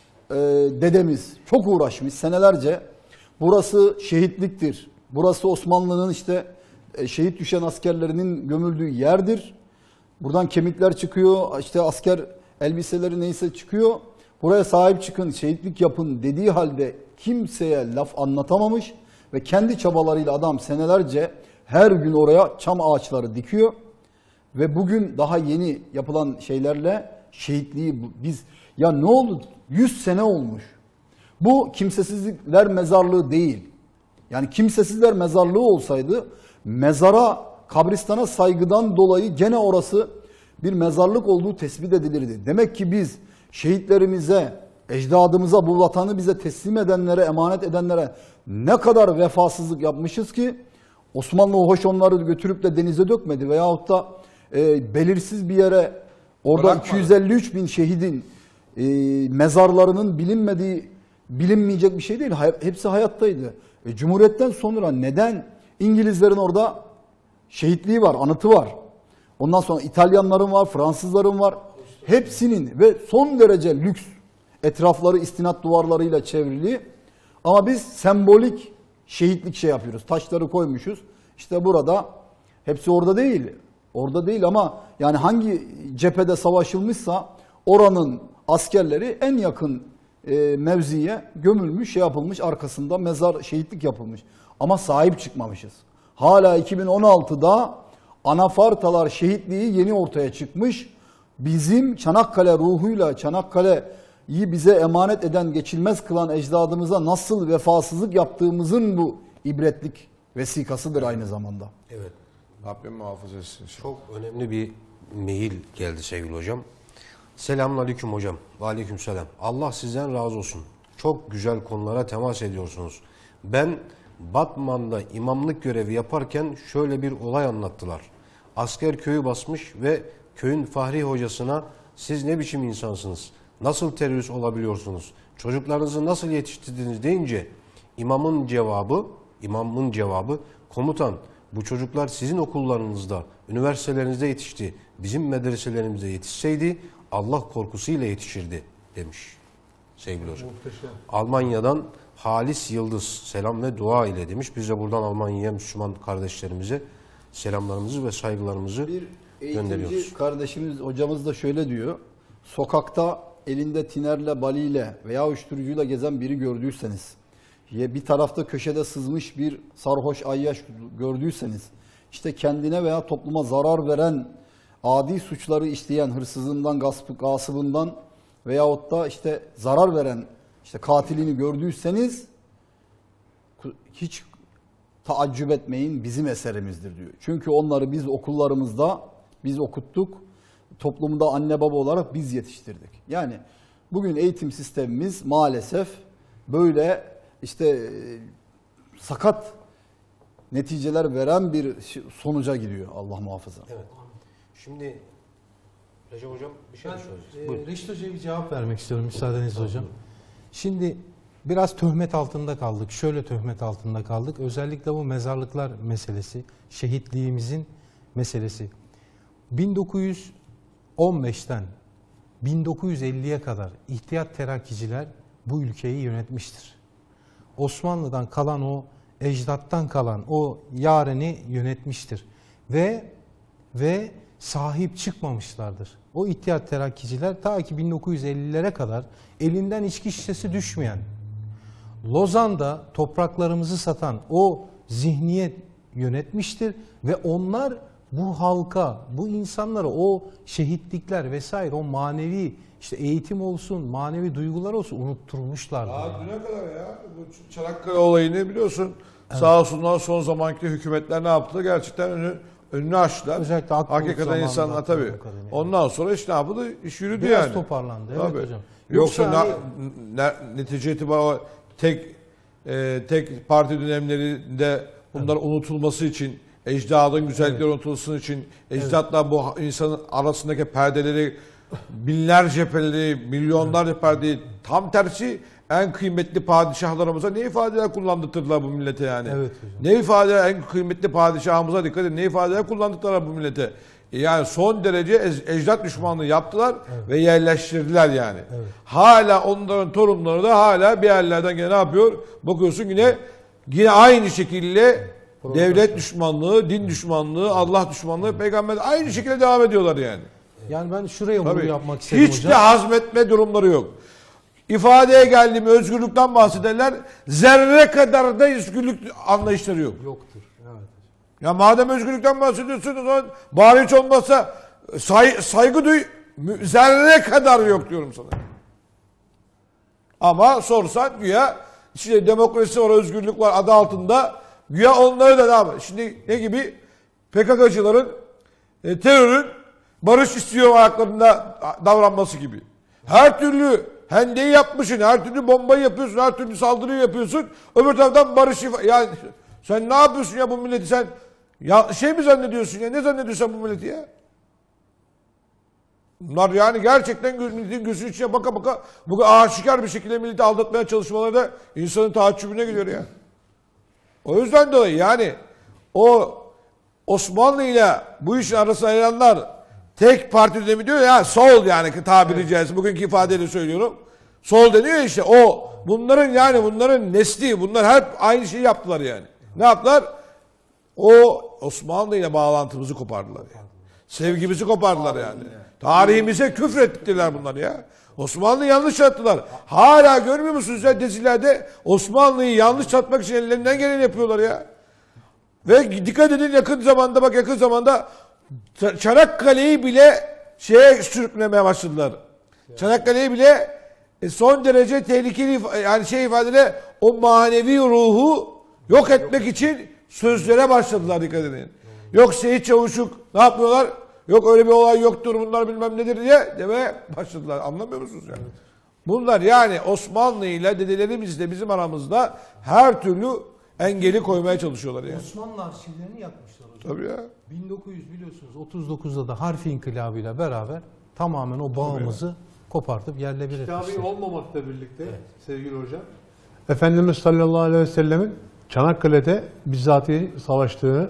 dedemiz çok uğraşmış senelerce. Burası şehitliktir. Burası Osmanlı'nın işte şehit düşen askerlerinin gömüldüğü yerdir. Buradan kemikler çıkıyor. İşte asker elbiseleri neyse çıkıyor. Buraya sahip çıkın, şehitlik yapın dediği halde kimseye laf anlatamamış ve kendi çabalarıyla adam senelerce her gün oraya çam ağaçları dikiyor. Ve bugün daha yeni yapılan şeylerle şehitliği biz, ya ne oldu? 100 sene olmuş. Bu kimsesizler mezarlığı değil. Yani kimsesizler mezarlığı olsaydı mezara, kabristana saygıdan dolayı gene orası bir mezarlık olduğu tespit edilirdi. Demek ki biz şehitlerimize, ecdadımıza, bu vatanı bize teslim edenlere, emanet edenlere ne kadar vefasızlık yapmışız ki Osmanlı hoş onları götürüp de denize dökmedi veyahut da belirsiz bir yere orada Bırakmadı. 253 bin şehidin mezarlarının bilinmeyecek bir şey değil. Hepsi hayattaydı. Cumhuriyetten sonra neden İngilizlerin orada şehitliği var, anıtı var. Ondan sonra İtalyanların var, Fransızların var. Hepsinin ve son derece lüks etrafları istinat duvarlarıyla çevrili. Ama biz sembolik şehitlik şey yapıyoruz. Taşları koymuşuz. İşte burada hepsi orada değil. Orada değil ama yani hangi cephede savaşılmışsa oranın askerleri en yakın mevziye gömülmüş, şey yapılmış, arkasında mezar, şehitlik yapılmış. Ama sahip çıkmamışız. Hala 2016'da Anafartalar şehitliği yeni ortaya çıkmış. Bizim Çanakkale ruhuyla, Çanakkale'yi bize emanet eden, geçilmez kılan ecdadımıza nasıl vefasızlık yaptığımızın bu ibretlik vesikasıdır aynı zamanda. Evet. Rabbim muhafaza etsin. Çok önemli bir mail geldi sevgili hocam. Selamünaleyküm hocam. Ve aleykümselam. Allah sizden razı olsun. Çok güzel konulara temas ediyorsunuz. Ben Batman'da imamlık görevi yaparken şöyle bir olay anlattılar. Asker köyü basmış ve köyün Fahri hocasına siz ne biçim insansınız? Nasıl terörist olabiliyorsunuz? Çocuklarınızı nasıl yetiştirdiniz deyince imamın cevabı komutan bu çocuklar sizin okullarınızda, üniversitelerinizde yetişti. Bizim medreselerimizde yetişseydi Allah korkusuyla yetişirdi demiş sevgili hocam. Muhteşem. Almanya'dan Halis Yıldız selam ve dua ile demiş. Biz de buradan Almanya'ya Müslüman kardeşlerimize selamlarımızı ve saygılarımızı Bir gönderiyoruz. eğitimci kardeşimiz, hocamız da şöyle diyor. Sokakta elinde tinerle, baliyle veya uyuşturucuyla gezen biri gördüyseniz, bir tarafta köşede sızmış bir sarhoş ayyaş gördüyseniz, işte kendine veya topluma zarar veren, adi suçları işleyen, hırsızından, gasıbından veyahut da işte zarar veren işte katilini gördüyseniz hiç taaccüp etmeyin, bizim eserimizdir diyor. Çünkü onları biz okullarımızda biz okuttuk, toplumda anne baba olarak biz yetiştirdik. Yani bugün eğitim sistemimiz maalesef böyle işte sakat neticeler veren bir sonuca gidiyor, Allah muhafaza. Evet. Şimdi Recep hocam bir şey söyleyeceğiz. Ben Buyurun. Reşit Hoca'ya bir cevap vermek istiyorum müsaadenizle hocam. Şimdi biraz töhmet altında kaldık. Şöyle töhmet altında kaldık. Özellikle bu mezarlıklar meselesi, şehitliğimizin meselesi. 1915'ten 1950'ye kadar ihtiyat terakkiciler bu ülkeyi yönetmiştir. Osmanlı'dan kalan o, ecdattan kalan o yareni yönetmiştir. Ve sahip çıkmamışlardır. O ihtiyat terakkiciler ta ki 1950'lere kadar elinden içki şişesi düşmeyen, Lozan'da topraklarımızı satan o zihniyet yönetmiştir ve onlar bu halka, bu insanlara o şehitlikler vesaire, o manevi işte eğitim olsun, manevi duygular olsun unutturmuşlardı. Daha düne kadar ya. Bu Çanakkale olayını biliyorsun. Evet. Sağ olsunlar son zamanki hükümetler ne yaptı? Gerçekten önünü açtılar. Özellikle hakikaten insanlar tabii. Ondan sonra işte ne yapıldı? İş yürüdü biraz yani. Toparlandı. Evet tabii. hocam. Yoksa netice itibariyle tek parti dönemlerinde bunlar unutulması için, ecdadın güzellikleri unutulması için, ecdatla bu insanın arasındaki perdeleri binlerce perdeyi, milyonlarca perdeyi tam tersi en kıymetli padişahlarımıza ne ifadeler kullandırdılar bu millete yani. Evet hocam. Ne ifadeler en kıymetli padişahımıza dikkat edin. Ne ifadeler kullandırdılar bu millete. Yani son derece ecdat düşmanlığı yaptılar ve yerleştirdiler yani. Evet. Hala onların torunları da hala bir yerlerden gene ne yapıyor? Bakıyorsun yine aynı şekilde devlet düşmanlığı, din düşmanlığı, Allah düşmanlığı, peygamber aynı şekilde devam ediyorlar yani. Yani ben şuraya vurgu yapmak istedim Hiç hocam. de hazmetme durumları yok. İfadeye geldiğim özgürlükten bahsederler. Zerre kadar da özgürlük anlayışları yok. Yoktur. Evet. Ya madem özgürlükten bahsediyorsun o zaman bari hiç olmazsa saygı duy. Zerre kadar yok diyorum sana. Ama sorsan güya işte demokrasi var, özgürlük var adı altında güya onları da ne yapar? Şimdi ne gibi? PKK'cıların terörün barış istiyor ayaklarında davranması gibi. Her türlü hendeyi yapmışsın, her türlü bombayı yapıyorsun, her türlü saldırıyı yapıyorsun. Öbür taraftan barışı... Yani sen ne yapıyorsun ya bu milleti sen... Ya şey mi zannediyorsun ya? Ne zannediyorsun bu milleti ya? Bunlar yani gerçekten milletin gözünün içine baka baka bu aşikar bir şekilde milleti aldatmaya çalışmaları da insanın taaccübüne gidiyor ya. O yüzden dolayı yani o Osmanlı ile bu işin arasına ayrılanlar tek parti dönemi diyor ya sol yani tabiri caizse bugünkü ifadeyle söylüyorum. Sol deniyor işte o bunların nesli bunlar hep aynı şeyi yaptılar yani. Ne yaptılar? O Osmanlı ile bağlantımızı kopardılar yani. Sevgimizi kopardılar yani. Tarihimize küfrettiler bunlar ya. Osmanlı'yı yanlış attılar. Hala görmüyor musunuz ya dizilerde Osmanlı'yı yanlış satmak için ellerinden geleni yapıyorlar ya. Ve dikkat edin yakın zamanda Çanakkale'yi bile sürüklemeye başladılar. Çanakkale'yi bile son derece tehlikeli yani ifadeyle o manevi ruhu yok etmek için sözlere başladılar dikkat edin. Yok Seyit Çavuşuk ne yapıyorlar? Yok öyle bir olay yoktur bunlar bilmem nedir diye demeye başladılar. Anlamıyor musunuz yani? Bunlar yani Osmanlı ile dedelerimizle bizim aramızda her türlü engeli koymaya çalışıyorlar yani. Osmanlı arşivlerini yakmışlar hocam. Tabii ya. 1900 biliyorsunuz 39'da da harfi inkılabıyla beraber tamamen o bağımızı kopartıp yerle bir Kitabi etmişler. olmamakla birlikte sevgili hocam, Efendimiz sallallahu aleyhi ve sellemin Çanakkale'de bizzati savaştığını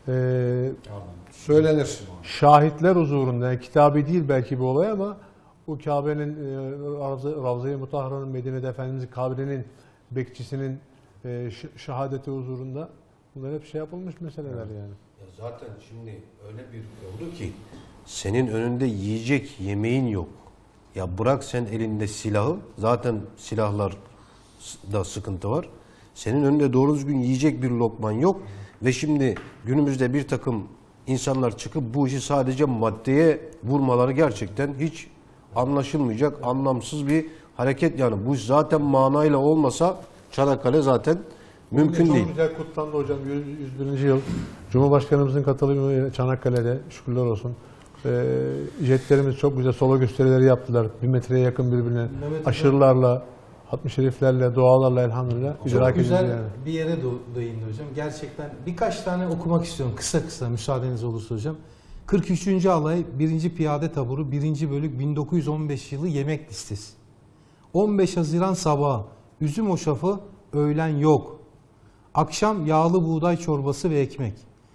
Söylenir. şahitler huzurunda, yani kitabi değil belki bir olay ama o Kabe'nin Ravza-i Mutahhara'nın, Medine'de Efendimiz'in kabrenin bekçisinin şehadeti huzurunda bunlar hep şey yapılmış meseleler yani. Ya zaten şimdi öyle bir oldu ki senin önünde yiyecek yemeğin yok. Ya bırak sen elinde silahı, zaten silahlar da sıkıntı var. Senin önünde doğru düzgün yiyecek bir lokman yok ve şimdi günümüzde bir takım insanlar çıkıp bu işi sadece maddeye vurmaları gerçekten hiç anlaşılmayacak, anlamsız bir hareket yani. Bu iş zaten manayla olmasa Çanakkale zaten mümkün Çok değil. güzel kutlandı hocam 101. yıl. Cumhurbaşkanımızın katılımı Çanakkale'de, şükürler olsun. Jetlerimiz çok güzel solo gösterileri yaptılar. 1 metreye yakın birbirine. Mehmet Aşırılarla, hatmi şeriflerle, dualarla elhamdülillah Çok idrak edildi güzel yani. bir yere değindi hocam. Gerçekten birkaç tane okumak istiyorum. Kısa kısa müsaadeniz olursa hocam. 43. Alay 1. Piyade Taburu 1. Bölük 1915 yılı yemek listesi. 15 Haziran sabahı üzüm hoşafı, öğlen yok. Akşam yağlı buğday çorbası ve ekmek.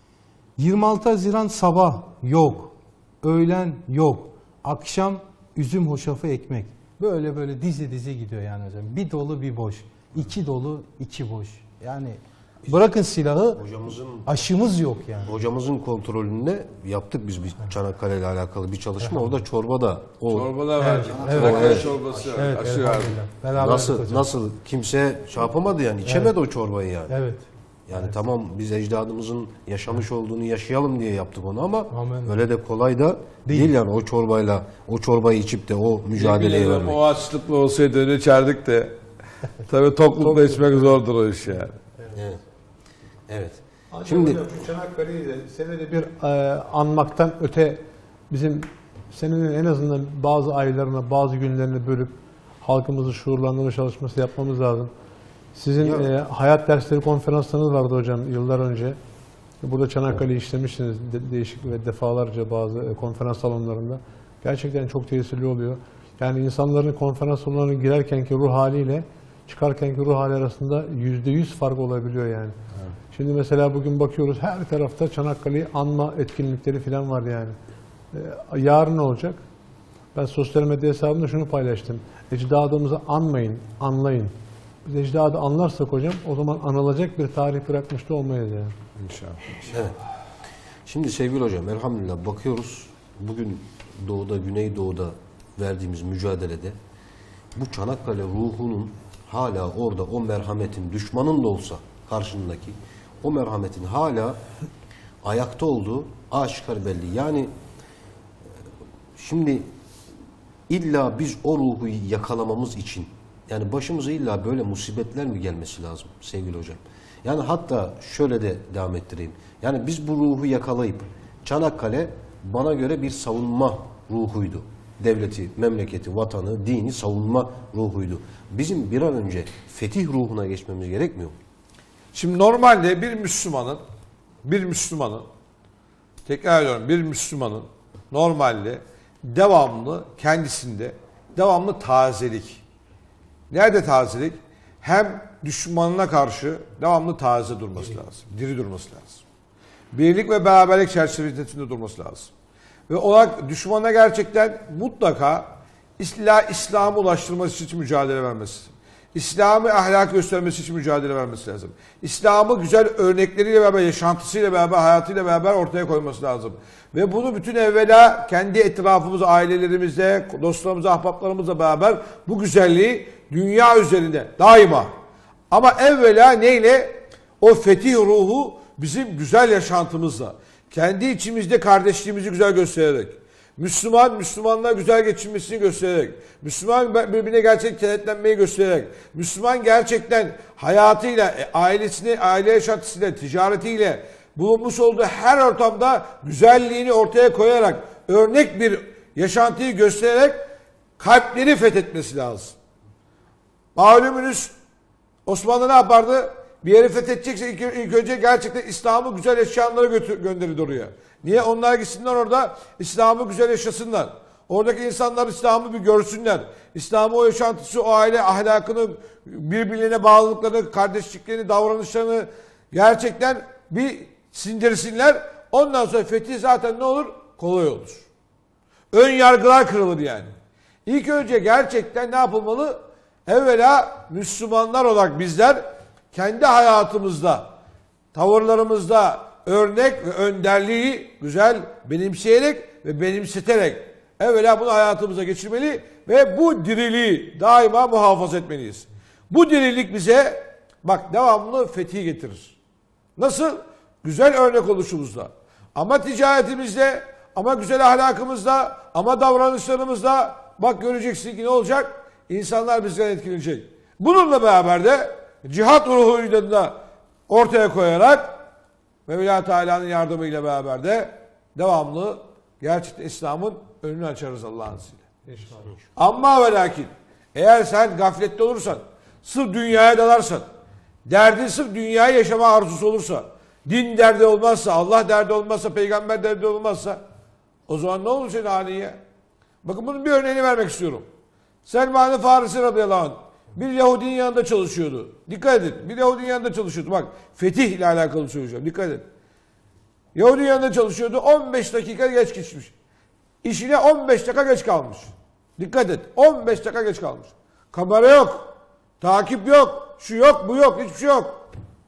26 Haziran sabah yok. Öğlen yok. Akşam üzüm hoşafı, ekmek. Böyle böyle dizi dizi gidiyor yani hocam. Bir dolu bir boş. 2 dolu 2 boş. Yani bırakın silahı, Hocamızın aşımız yok yani. Hocamızın kontrolünde yaptık biz bir Çanakkale ile alakalı bir çalışma. Orada çorba da o Çorbalar var. evet, Çanakkale evet. çorbası var. Evet, Aşı var. elhamdülillah. Beraber hocam. nasıl kimse şey yapamadı yani içemedi o çorbayı yani. Evet. Yani tamam biz ecdadımızın yaşamış olduğunu yaşayalım diye yaptık onu ama Amen. öyle de kolay da değil yani o çorbayla o çorbayı içip de o mücadeleyi Yemin vermek. ederim o açlıkla olsaydı öyle içerdik de. Tabii toklukla içmek zordur o iş yani. Evet. Evet. Ancak Şimdi hocam şu Çanakkale'yi de senede bir anmaktan öte bizim senenin en azından bazı aylarına, bazı günlerine bölüp halkımızı şuurlandırma çalışması yapmamız lazım. Sizin hayat dersleri konferanslarınız vardı hocam yıllar önce. Burada Çanakkale'yi işlemişsiniz değişik ve defalarca bazı konferans salonlarında. Gerçekten çok tesirli oluyor. Yani insanların konferans salonlarına girerkenki ruh haliyle çıkarkenki ruh hali arasında %100 fark olabiliyor yani. Evet. Şimdi mesela bugün bakıyoruz her tarafta Çanakkale'yi anma etkinlikleri falan var yani. Yarın ne olacak? Ben sosyal medya hesabımda şunu paylaştım. Ecdadımızı anmayın, anlayın. Biz ecdadı anlarsak hocam o zaman anılacak bir tarih bırakmış da olmayız yani. İnşallah. evet. Şimdi sevgili hocam elhamdülillah bakıyoruz bugün doğuda, güneydoğuda verdiğimiz mücadelede bu Çanakkale ruhunun hala orada o merhametin düşmanın da olsa karşındaki o merhametin hala ayakta olduğu aşikar belli. Yani şimdi illa biz o ruhu yakalamamız için yani başımıza illa böyle musibetler mi gelmesi lazım sevgili hocam? Yani hatta şöyle de devam ettireyim. Yani biz bu ruhu yakalayıp Çanakkale bana göre bir savunma ruhuydu. Devleti, memleketi, vatanı, dini savunma ruhuydu. Bizim bir an önce fetih ruhuna geçmemiz gerekmiyor mu? Şimdi normalde bir Müslümanın tekrar ediyorum bir Müslümanın normalde devamlı kendisinde devamlı tazelik. Nerede tazelik? Hem düşmanına karşı devamlı taze durması lazım. Diri durması lazım. Birlik ve beraberlik çerçevesinde durması lazım. Ve olarak düşmana gerçekten mutlaka İslam'ı ulaştırması için mücadele vermesi. İslam'ı ahlak göstermesi için mücadele vermesi lazım. İslam'ı güzel örnekleriyle beraber, yaşantısıyla beraber, hayatıyla beraber ortaya koyması lazım. Ve bunu bütün evvela kendi etrafımızda, ailelerimizde, dostlarımızla, ahbaplarımızla beraber bu güzelliği dünya üzerinde daima. Ama evvela neyle? O fetih ruhu bizim güzel yaşantımızla, kendi içimizde kardeşliğimizi güzel göstererek, Müslümanla güzel geçinmesini göstererek, Müslüman birbirine gerçek kenetlenmeyi göstererek, Müslüman gerçekten hayatıyla, ailesini, aile yaşantısıyla, ticaretiyle, bulunmuş olduğu her ortamda güzelliğini ortaya koyarak, örnek bir yaşantıyı göstererek kalpleri fethetmesi lazım. Malumunuz Osmanlı ne yapardı? Bir yeri fethedecekse ilk önce gerçekten İslam'ı güzel yaşayanlara gönderirdi oraya. Niye? Onlar gitsinler orada İslam'ı güzel yaşasınlar. Oradaki insanlar İslam'ı bir görsünler. İslam'ı, o yaşantısı, o aile ahlakını, birbirlerine bağlılıklarını, kardeşliklerini, davranışlarını gerçekten bir sindirsinler. Ondan sonra fetih zaten ne olur? Kolay olur. Ön yargılar kırılır yani. İlk önce gerçekten ne yapılmalı? Evvela Müslümanlar olarak bizler kendi hayatımızda, tavırlarımızda örnek ve önderliği güzel benimseyerek ve benimseterek evvela bunu hayatımıza geçirmeli ve bu diriliği daima muhafaza etmeliyiz. Bu dirilik bize bak devamlı fethi getirir. Nasıl? Güzel örnek oluşumuzda. Ama ticaretimizde, ama güzel ahlakımızda, ama davranışlarımızda bak göreceksin ki ne olacak? İnsanlar bizden etkilenecek. Bununla beraber de cihat ruhuyla da ortaya koyarak Mevla Teala'nın yardımıyla beraber de devamlı gerçekten İslam'ın önünü açarız Allah'ın izniyle. Ama ve lakin eğer sen gaflette olursan, sırf dünyaya dalarsan, derdin sırf dünyayı yaşama arzusu olursa, din derdi olmazsa, Allah derdi olmazsa, peygamber derdi olmazsa o zaman ne olur senin haliye? Bakın bunun bir örneğini vermek istiyorum. Selman-ı Farisi radıyallahu anh bir Yahudinin yanında çalışıyordu. Dikkat edin. Bir Yahudinin yanında çalışıyordu. Bak fetih ile alakalı söyleyeceğim. Dikkat edin. Yahudinin yanında çalışıyordu. 15 dakika geç geçmiş. İşine 15 dakika geç kalmış. Dikkat et. 15 dakika geç kalmış. Kamera yok. Takip yok. Şu yok, bu yok. Hiçbir şey yok.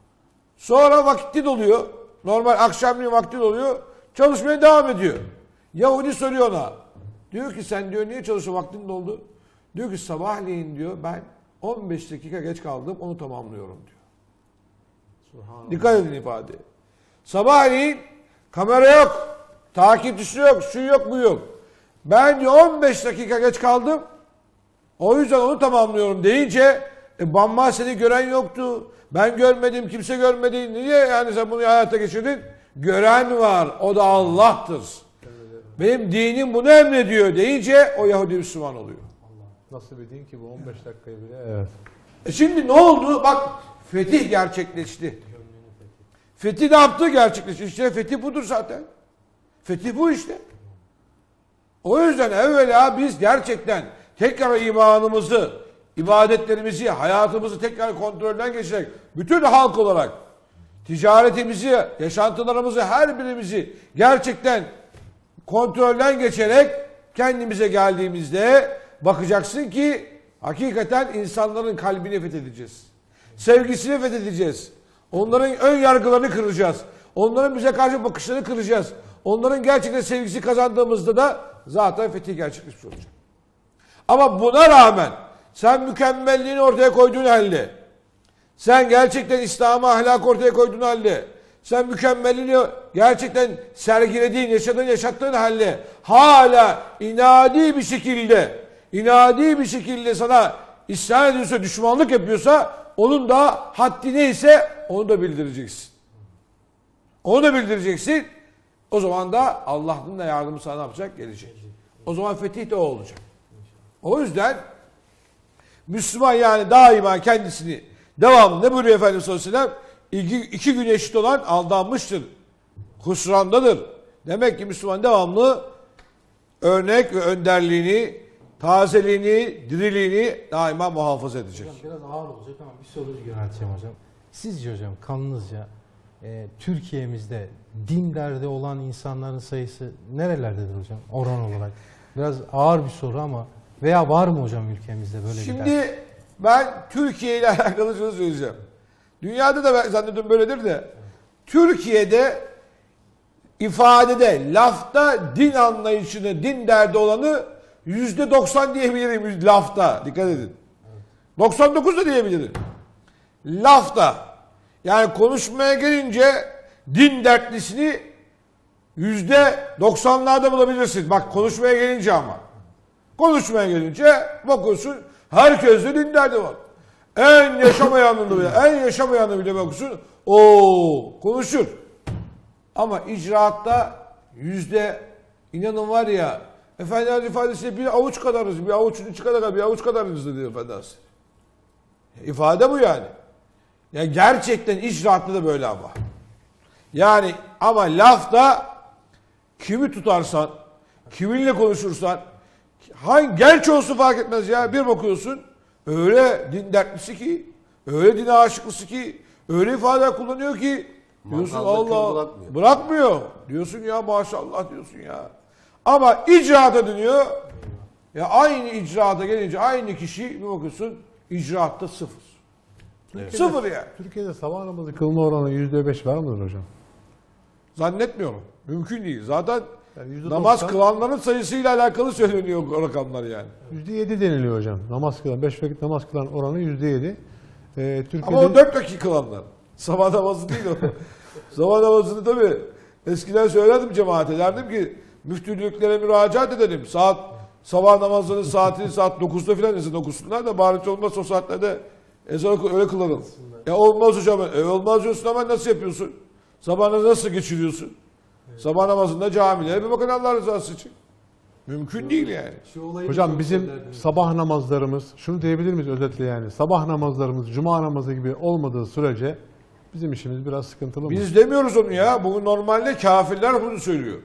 Sonra vakti doluyor. Normal akşamleyin vakti doluyor. Çalışmaya devam ediyor. Yahudi soruyor ona. Diyor ki sen diyor niye çalışıyorsun, vaktin doldu? Diyor ki sabahleyin diyor ben 15 dakika geç kaldım onu tamamlıyorum diyor. Subhanallah. Dikkat edin ifade. Sabahleyin kamera yok, takipçisi yok, şu yok, bu yok. Ben diyor 15 dakika geç kaldım. O yüzden onu tamamlıyorum deyince bamma seni gören yoktu. Ben görmedim, kimse görmedi. Niye yani sen bunu hayata geçirdin? Gören var. O da Allah'tır. Benim dinim bunu emrediyor deyince o Yahudi Müslüman oluyor. Nasıl bir din ki bu 15 dakikayı bile? Evet. Şimdi ne oldu? Bak fetih gerçekleşti. Fetih ne yaptı? Gerçekleşti. İşte fetih budur zaten. Fetih bu işte. O yüzden evvela biz gerçekten tekrar imanımızı, ibadetlerimizi, hayatımızı tekrar kontrolden geçirerek bütün halk olarak ticaretimizi, yaşantılarımızı, her birimizi gerçekten kontrolden geçerek kendimize geldiğimizde bakacaksın ki hakikaten insanların kalbini fethedeceğiz. Sevgisini fethedeceğiz. Onların ön yargılarını kıracağız. Onların bize karşı bakışlarını kıracağız. Onların gerçekten sevgisi kazandığımızda da zaten fetih gerçekleşmiş olacak. Ama buna rağmen sen mükemmelliğini ortaya koyduğun halde, sen gerçekten İslam'a ahlak ortaya koyduğun halde, sen mükemmelliğini gerçekten sergilediğin, yaşattığın halde hala inadi bir şekilde sana isyan ediyorsa, düşmanlık yapıyorsa onun da haddi neyse onu da bildireceksin. Onu da bildireceksin. O zaman da Allah'ın da yardımı sana ne yapacak? Gelecek. O zaman fetih de o olacak. O yüzden Müslüman yani daima kendisini devamlı ne buyuruyor Efendimiz sallallahu aleyhi ve sellem? İki gün eşit olan aldanmıştır. Husrandadır. Demek ki Müslüman devamlı örnek ve önderliğini, tazeliğini, diriliğini daima muhafaza edecek. Hocam biraz ağır olacak ama bir soru yönelteceğim hocam. Sizce hocam kanınızca Türkiye'mizde din derdi olan insanların sayısı nerelerdedir hocam oran olarak? Biraz ağır bir soru ama veya var mı hocam ülkemizde böyle bir dert? Şimdi ben Türkiye ile alakalı şunu söyleyeceğim. Dünyada da ben zannediyorum böyledir de Türkiye'de ifadede, lafta din anlayışını, din derdi olanı %90 diyebilirim lafta. Dikkat edin. 99 da diyebilirim. Lafta. Yani konuşmaya gelince din dertlisini %90'larda bulabilirsin. Bak konuşmaya gelince ama. Konuşmaya gelince bakıyorsun herkeste din derdi var. En yaşamayanını bile bakıyorsun. Konuşur. Ama icraatta inanın var ya, Efendimiz ifadesiyle bir avuç kadarız, bir avuçun içi kadar, bir avuç kadarız diyor Efendimiz. İfade bu yani. Yani gerçekten icraatta da böyle ama. Yani ama lafta kimi tutarsan, kiminle konuşursan, hangi genç olsun fark etmez ya, bir bakıyorsun öyle din dertlisi ki, öyle dine aşıklısı ki, öyle ifadeler kullanıyor ki diyorsun Allah bırakmıyor. Diyorsun ya maşallah diyorsun ya. Ama icraata dönüyor. Ya aynı icraata gelince aynı kişi bir bakıyorsun icraatta sıfır. Sıfır yani. Türkiye'de sabah namazı kılma oranı %5 var mıdır hocam? Zannetmiyorum. Mümkün değil. Zaten Yani %90 namaz kılanların sayısıyla alakalı söyleniyor o rakamlar yani. %7 deniliyor hocam. Namaz kılan, 5 vakit namaz kılan oranı %7. Türkiye'de... Ama o 4 dakika kılanlar. Sabah namazı değil o. Sabah namazını tabii eskiden söylerdim cemaate. Derdim ki müftülüklere müracaat edelim. Sabah namazının saatini saat 9'da filan ezan okusunlar da bari olmaz o saatlerde ezan öyle kılalım. Ya olmaz hocam. Olmaz diyorsun ama nasıl yapıyorsun? Sabah namazı nasıl geçiriyorsun? Sabah namazında camilere bir bakın Allah rızası için. Mümkün değil yani. Hocam bizim sabah namazlarımız, şunu diyebilir miyiz özetle yani? Sabah namazlarımız cuma namazı gibi olmadığı sürece bizim işimiz biraz sıkıntılı mı? Biz demiyoruz onu ya. Bu normalde kafirler bunu söylüyor.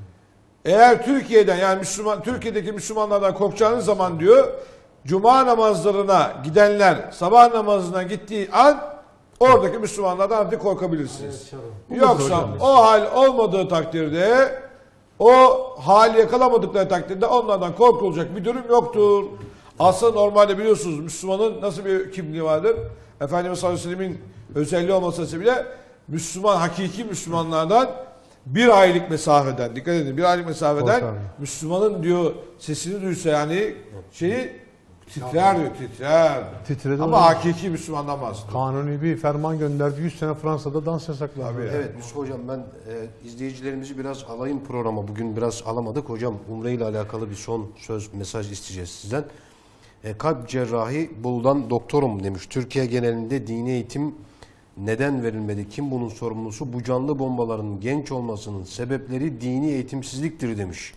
Eğer Türkiye'den yani Türkiye'deki Müslümanlardan korkacağınız zaman diyor, cuma namazlarına gidenler sabah namazına gittiği an oradaki Müslümanlardan artık korkabilirsiniz. Evet, yoksa o hal olmadığı takdirde, o hali yakalamadıkları takdirde onlardan korkulacak bir durum yoktur. Aslında normalde biliyorsunuz Müslümanın nasıl bir kimliği vardır? Efendimiz sallallahu aleyhi ve sellem'in özelliği olması bile Müslüman, hakiki Müslümanlardan bir aylık mesafeden, dikkat edin, bir aylık mesafeden Müslümanın diyor sesini duysa yani titrer diyor, titrer. Titredi Ama hocam. hakiki Müslümandan bahsediyor. Kanuni bir ferman gönderdi. 100 sene Fransa'da dans yasaklandı. Evet Yusuf Hocam ben izleyicilerimizi biraz alayım programa. Bugün biraz alamadık. Hocam Umre ile alakalı bir son söz mesaj isteyeceğiz sizden. Kalp cerrahi Bolu'dan doktorum demiş. Türkiye genelinde dini eğitim neden verilmedi? Kim bunun sorumlusu? Bu canlı bombaların genç olmasının sebepleri dini eğitimsizliktir demiş.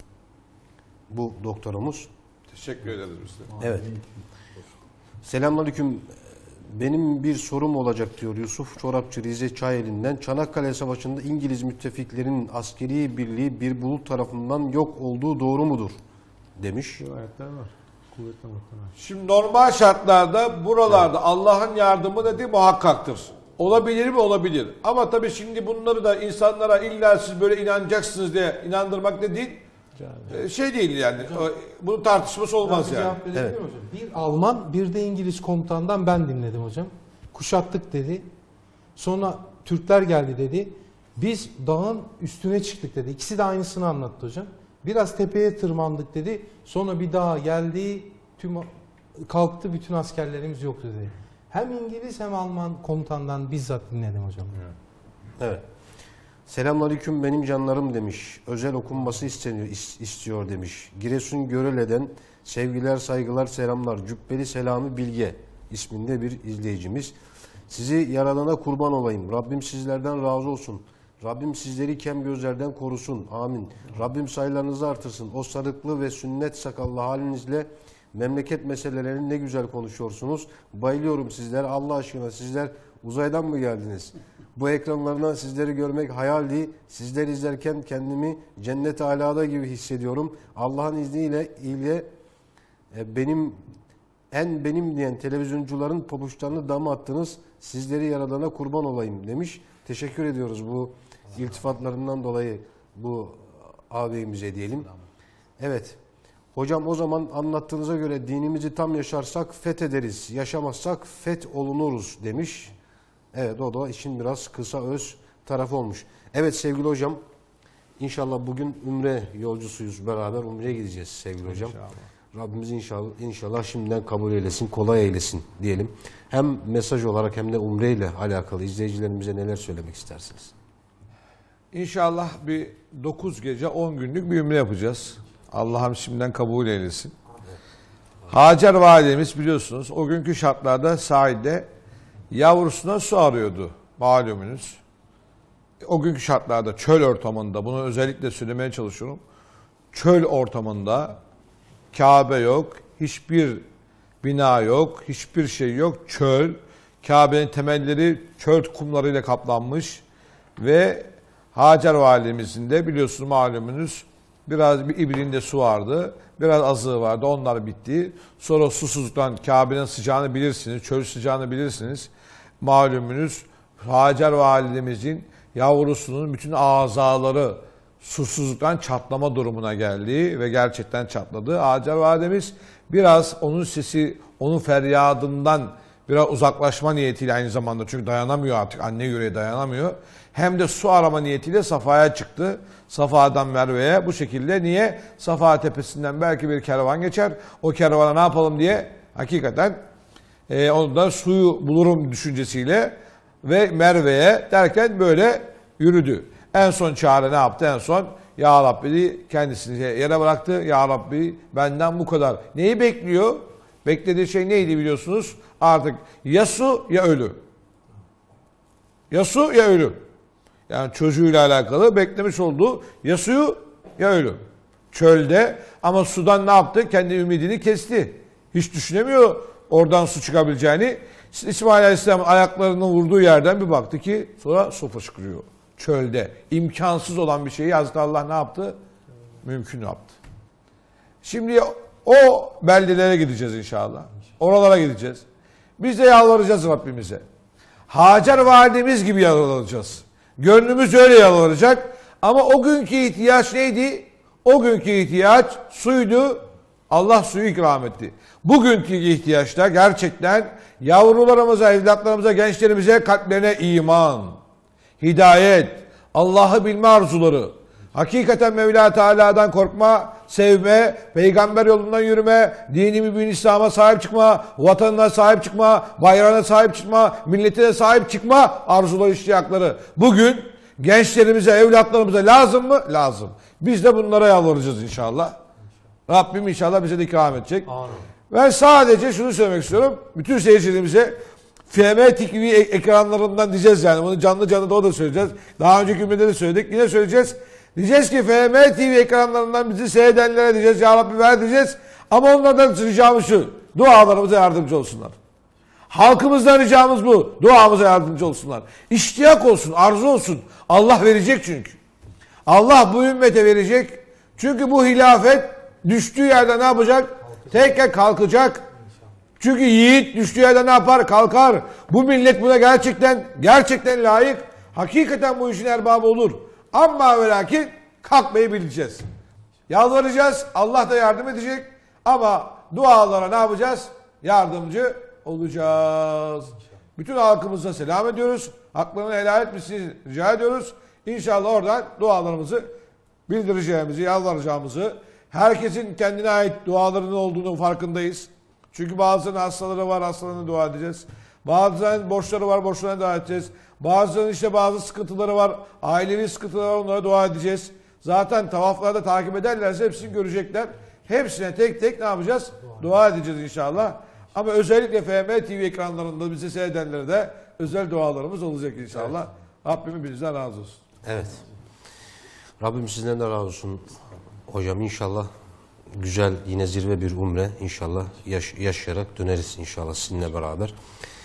Bu doktorumuz. Teşekkür ederiz biz de. Evet. Selamünaleyküm. Benim bir sorum olacak diyor Yusuf Çorapçı Rize Çayeli'nden. Çanakkale Savaşı'nda İngiliz müttefiklerin askeri birliği bir bulut tarafından yok olduğu doğru mudur? Demiş. Rivayetler var. Kuvvetli muhtemelen. Şimdi normal şartlarda buralarda Allah'ın yardımı dediği muhakkaktır. Olabilir mi? Olabilir. Ama tabii şimdi bunları da insanlara illa siz böyle inanacaksınız diye inandırmak da değil. Şey değil yani. Bunun tartışması olmaz yani. Cevap verebilir miyim hocam? Bir Alman, bir de İngiliz komutandan ben dinledim hocam. Kuşattık dedi. Sonra Türkler geldi dedi. Biz dağın üstüne çıktık dedi. İkisi de aynısını anlattı hocam. Biraz tepeye tırmandık dedi. Sonra bir daha geldi. Kalktı, bütün askerlerimiz yoktu dedi. Hem İngiliz hem Alman komutandan bizzat dinledim hocam. Evet. Selamünaleyküm benim canlarım demiş. Özel okunması istiyor demiş. Giresun Görele'den sevgiler, saygılar, selamlar. Cübbeli Selami Bilge isminde bir izleyicimiz. Sizi yaradana kurban olayım. Rabbim sizlerden razı olsun. Rabbim sizleri kem gözlerden korusun. Amin. Rabbim sayılarınızı artırsın. O sarıklı ve sünnet sakallı halinizle memleket meselelerini ne güzel konuşuyorsunuz. Bayılıyorum sizlere. Allah aşkına sizler uzaydan mı geldiniz? Bu ekranlardan sizleri görmek hayaldi. Sizleri izlerken kendimi cennet-i alada gibi hissediyorum. Allah'ın izniyle benim diyen televizyoncuların pabuçlarını dama attınız. Sizleri yaradana kurban olayım demiş. Teşekkür ediyoruz bu iltifatlarından dolayı bu ağabeyimize diyelim. Evet. Hocam o zaman anlattığınıza göre dinimizi tam yaşarsak fethederiz. Yaşamazsak olunuruz demiş. Evet o da işin biraz kısa öz tarafı olmuş. Evet sevgili hocam inşallah bugün Umre yolcusuyuz beraber Umre'ye gideceğiz sevgili hocam. Rabbimiz inşallah şimdiden kabul eylesin, kolay eylesin diyelim. Hem mesaj olarak hem de Umre ile alakalı izleyicilerimize neler söylemek istersiniz? İnşallah bir 9 gece 10 günlük bir Umre yapacağız. Allah'ım şimdiden kabul eylesin. Hacer validemiz biliyorsunuz o günkü şartlarda sahilde yavrusuna su arıyordu malumunuz. o günkü şartlarda çöl ortamında, bunu özellikle söylemeye çalışıyorum. Çöl ortamında Kabe yok, hiçbir bina yok, hiçbir şey yok. Çöl, Kabe'nin temelleri çöl kumlarıyla kaplanmış ve Hacer validemizin de biliyorsunuz malumunuz biraz bir ibrinde su vardı, biraz azığı vardı, onlar bitti. Sonra susuzluktan Kabe'nin sıcağını bilirsiniz, çöl sıcağını bilirsiniz. Malumunuz Hacer validemizin yavrusunun bütün azaları susuzluktan çatlama durumuna geldi ve gerçekten çatladı. Hacer validemiz biraz onun sesi, onun feryadından biraz uzaklaşma niyetiyle aynı zamanda, çünkü dayanamıyor artık, anne yüreği dayanamıyor. Hem de su arama niyetiyle Safa'ya çıktı. Safa'dan Merve'ye bu şekilde. Niye? Safa tepesinden belki bir kervan geçer. O kervana ne yapalım diye hakikaten ondan suyu bulurum düşüncesiyle ve Merve'ye derken böyle yürüdü. En son çare ne yaptı? En son Ya Rabbi kendisini yere bıraktı. Ya Rabbi benden bu kadar. Neyi bekliyor? Beklediği şey neydi biliyorsunuz? Artık ya su ya ölü. Ya su ya ölü. Yani çocuğuyla alakalı beklemiş olduğu ya suyu ya ölü. Çölde ama sudan ne yaptı? Kendi ümidini kesti. Hiç düşünemiyor oradan su çıkabileceğini. İsmail Aleyhisselam'ın ayaklarının vurduğu yerden bir baktı ki sonra su fışkırıyor. Çölde imkansız olan bir şeyi Hazreti Allah ne yaptı? Mümkün yaptı. Şimdi o beldelere gideceğiz inşallah. Oralara gideceğiz. Biz de yalvaracağız Rabbimize. Hacer validemiz gibi yalvaracağız. Gönlümüz öyle yalvaracak. Ama o günkü ihtiyaç neydi? O günkü ihtiyaç suydu. Allah suyu ikram etti. Bugünkü ihtiyaçta gerçekten yavrularımıza, evlatlarımıza, gençlerimize kalplerine iman, hidayet, Allah'ı bilme arzuları, hakikaten Mevla Teala'dan korkma, sevme, peygamber yolundan yürüme, dini mübin İslam'a sahip çıkma, vatanına sahip çıkma, bayrağına sahip çıkma, milletine sahip çıkma arzuları, iştiyakları. Bugün gençlerimize, evlatlarımıza lazım mı? Lazım. Biz de bunlara yalvaracağız inşallah. Rabbim inşallah bize de ikram edecek. Amin. Ben sadece şunu söylemek istiyorum. Bütün seyircilerimize FM TV ekranlarından diyeceğiz yani. Bunu canlı canlı da o da söyleyeceğiz. Daha önceki günlerde de söyledik. Yine söyleyeceğiz. Diyeceğiz ki FM TV ekranlarından bizi seyredenlere diyeceğiz. Ya Rabbi ver diyeceğiz. Ama onlardan ricamız şu. Dualarımıza yardımcı olsunlar. Halkımızdan ricamız bu. Duamıza yardımcı olsunlar. İştiyak olsun, arzu olsun. Allah verecek çünkü. Allah bu ümmete verecek. Çünkü bu hilafet düştüğü yerde ne yapacak? Tekrar kalkacak. Çünkü yiğit düştüğü yerde ne yapar? Kalkar. Bu millet buna gerçekten layık. Hakikaten bu işin erbabı olur. Ama ve lakin kalkmayı bileceğiz. Yalvaracağız. Allah da yardım edecek. Ama dualara ne yapacağız? Yardımcı olacağız. Bütün halkımıza selam ediyoruz. Haklarını helal etmesini rica ediyoruz. İnşallah oradan dualarımızı bildireceğimizi, yalvaracağımızı, herkesin kendine ait dualarının olduğunu farkındayız. Çünkü bazılarının hastaları var, hastalarına dua edeceğiz. Bazılarının borçları var, borçlarına dua edeceğiz. Bazılarının işte bazı sıkıntıları var, ailevi sıkıntıları var, onlara dua edeceğiz. Zaten tavaflarda takip ederlerse hepsini görecekler. Hepsine tek tek ne yapacağız? Dua edeceğiz inşallah. Ama özellikle FM TV ekranlarında bizi seyredenlere de özel dualarımız olacak inşallah. Evet. Rabbim bizden razı olsun. Evet. Rabbim sizden de razı olsun hocam. İnşallah güzel, yine zirve bir umre inşallah yaşayarak döneriz inşallah sizinle beraber.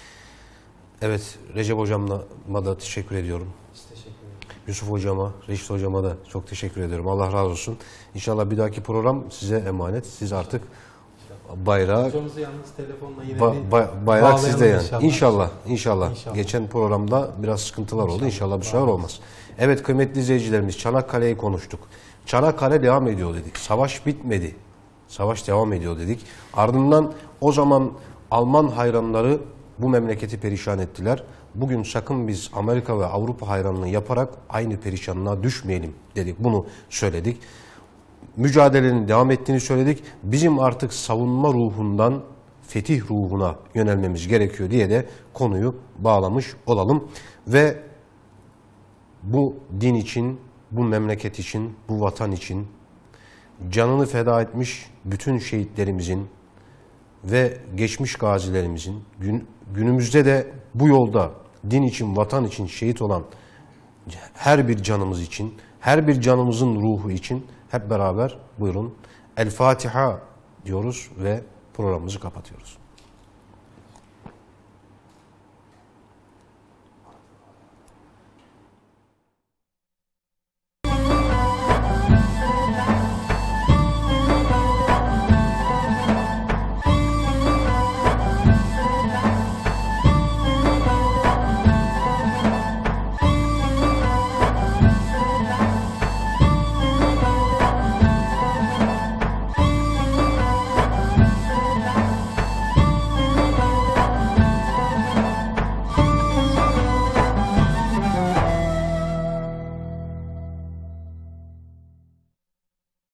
Evet, Recep hocama da teşekkür ediyorum. Yusuf hocama, Reşit hocama da çok teşekkür ediyorum. Allah razı olsun. İnşallah bir dahaki program size emanet. Siz artık bayrağı... Hocamızı yalnız telefonla yine bayrak sizde yani. inşallah. İnşallah. Geçen programda biraz sıkıntılar oldu. İnşallah bu sefer olmaz. Evet kıymetli izleyicilerimiz, Çanakkale'yi konuştuk. Çanakkale devam ediyor dedik. Savaş bitmedi. Savaş devam ediyor dedik. Ardından o zaman Alman hayranları bu memleketi perişan ettiler. Bugün sakın biz Amerika ve Avrupa hayranlığı yaparak aynı perişanlığa düşmeyelim dedik. Bunu söyledik. Mücadelenin devam ettiğini söyledik. Bizim artık savunma ruhundan fetih ruhuna yönelmemiz gerekiyor diye de konuyu bağlamış olalım. Ve bu din için, bu memleket için, bu vatan için canını feda etmiş bütün şehitlerimizin ve geçmiş gazilerimizin, günümüzde de bu yolda din için, vatan için şehit olan her bir canımız için, her bir canımızın ruhu için hep beraber buyurun El Fatiha diyoruz ve programımızı kapatıyoruz.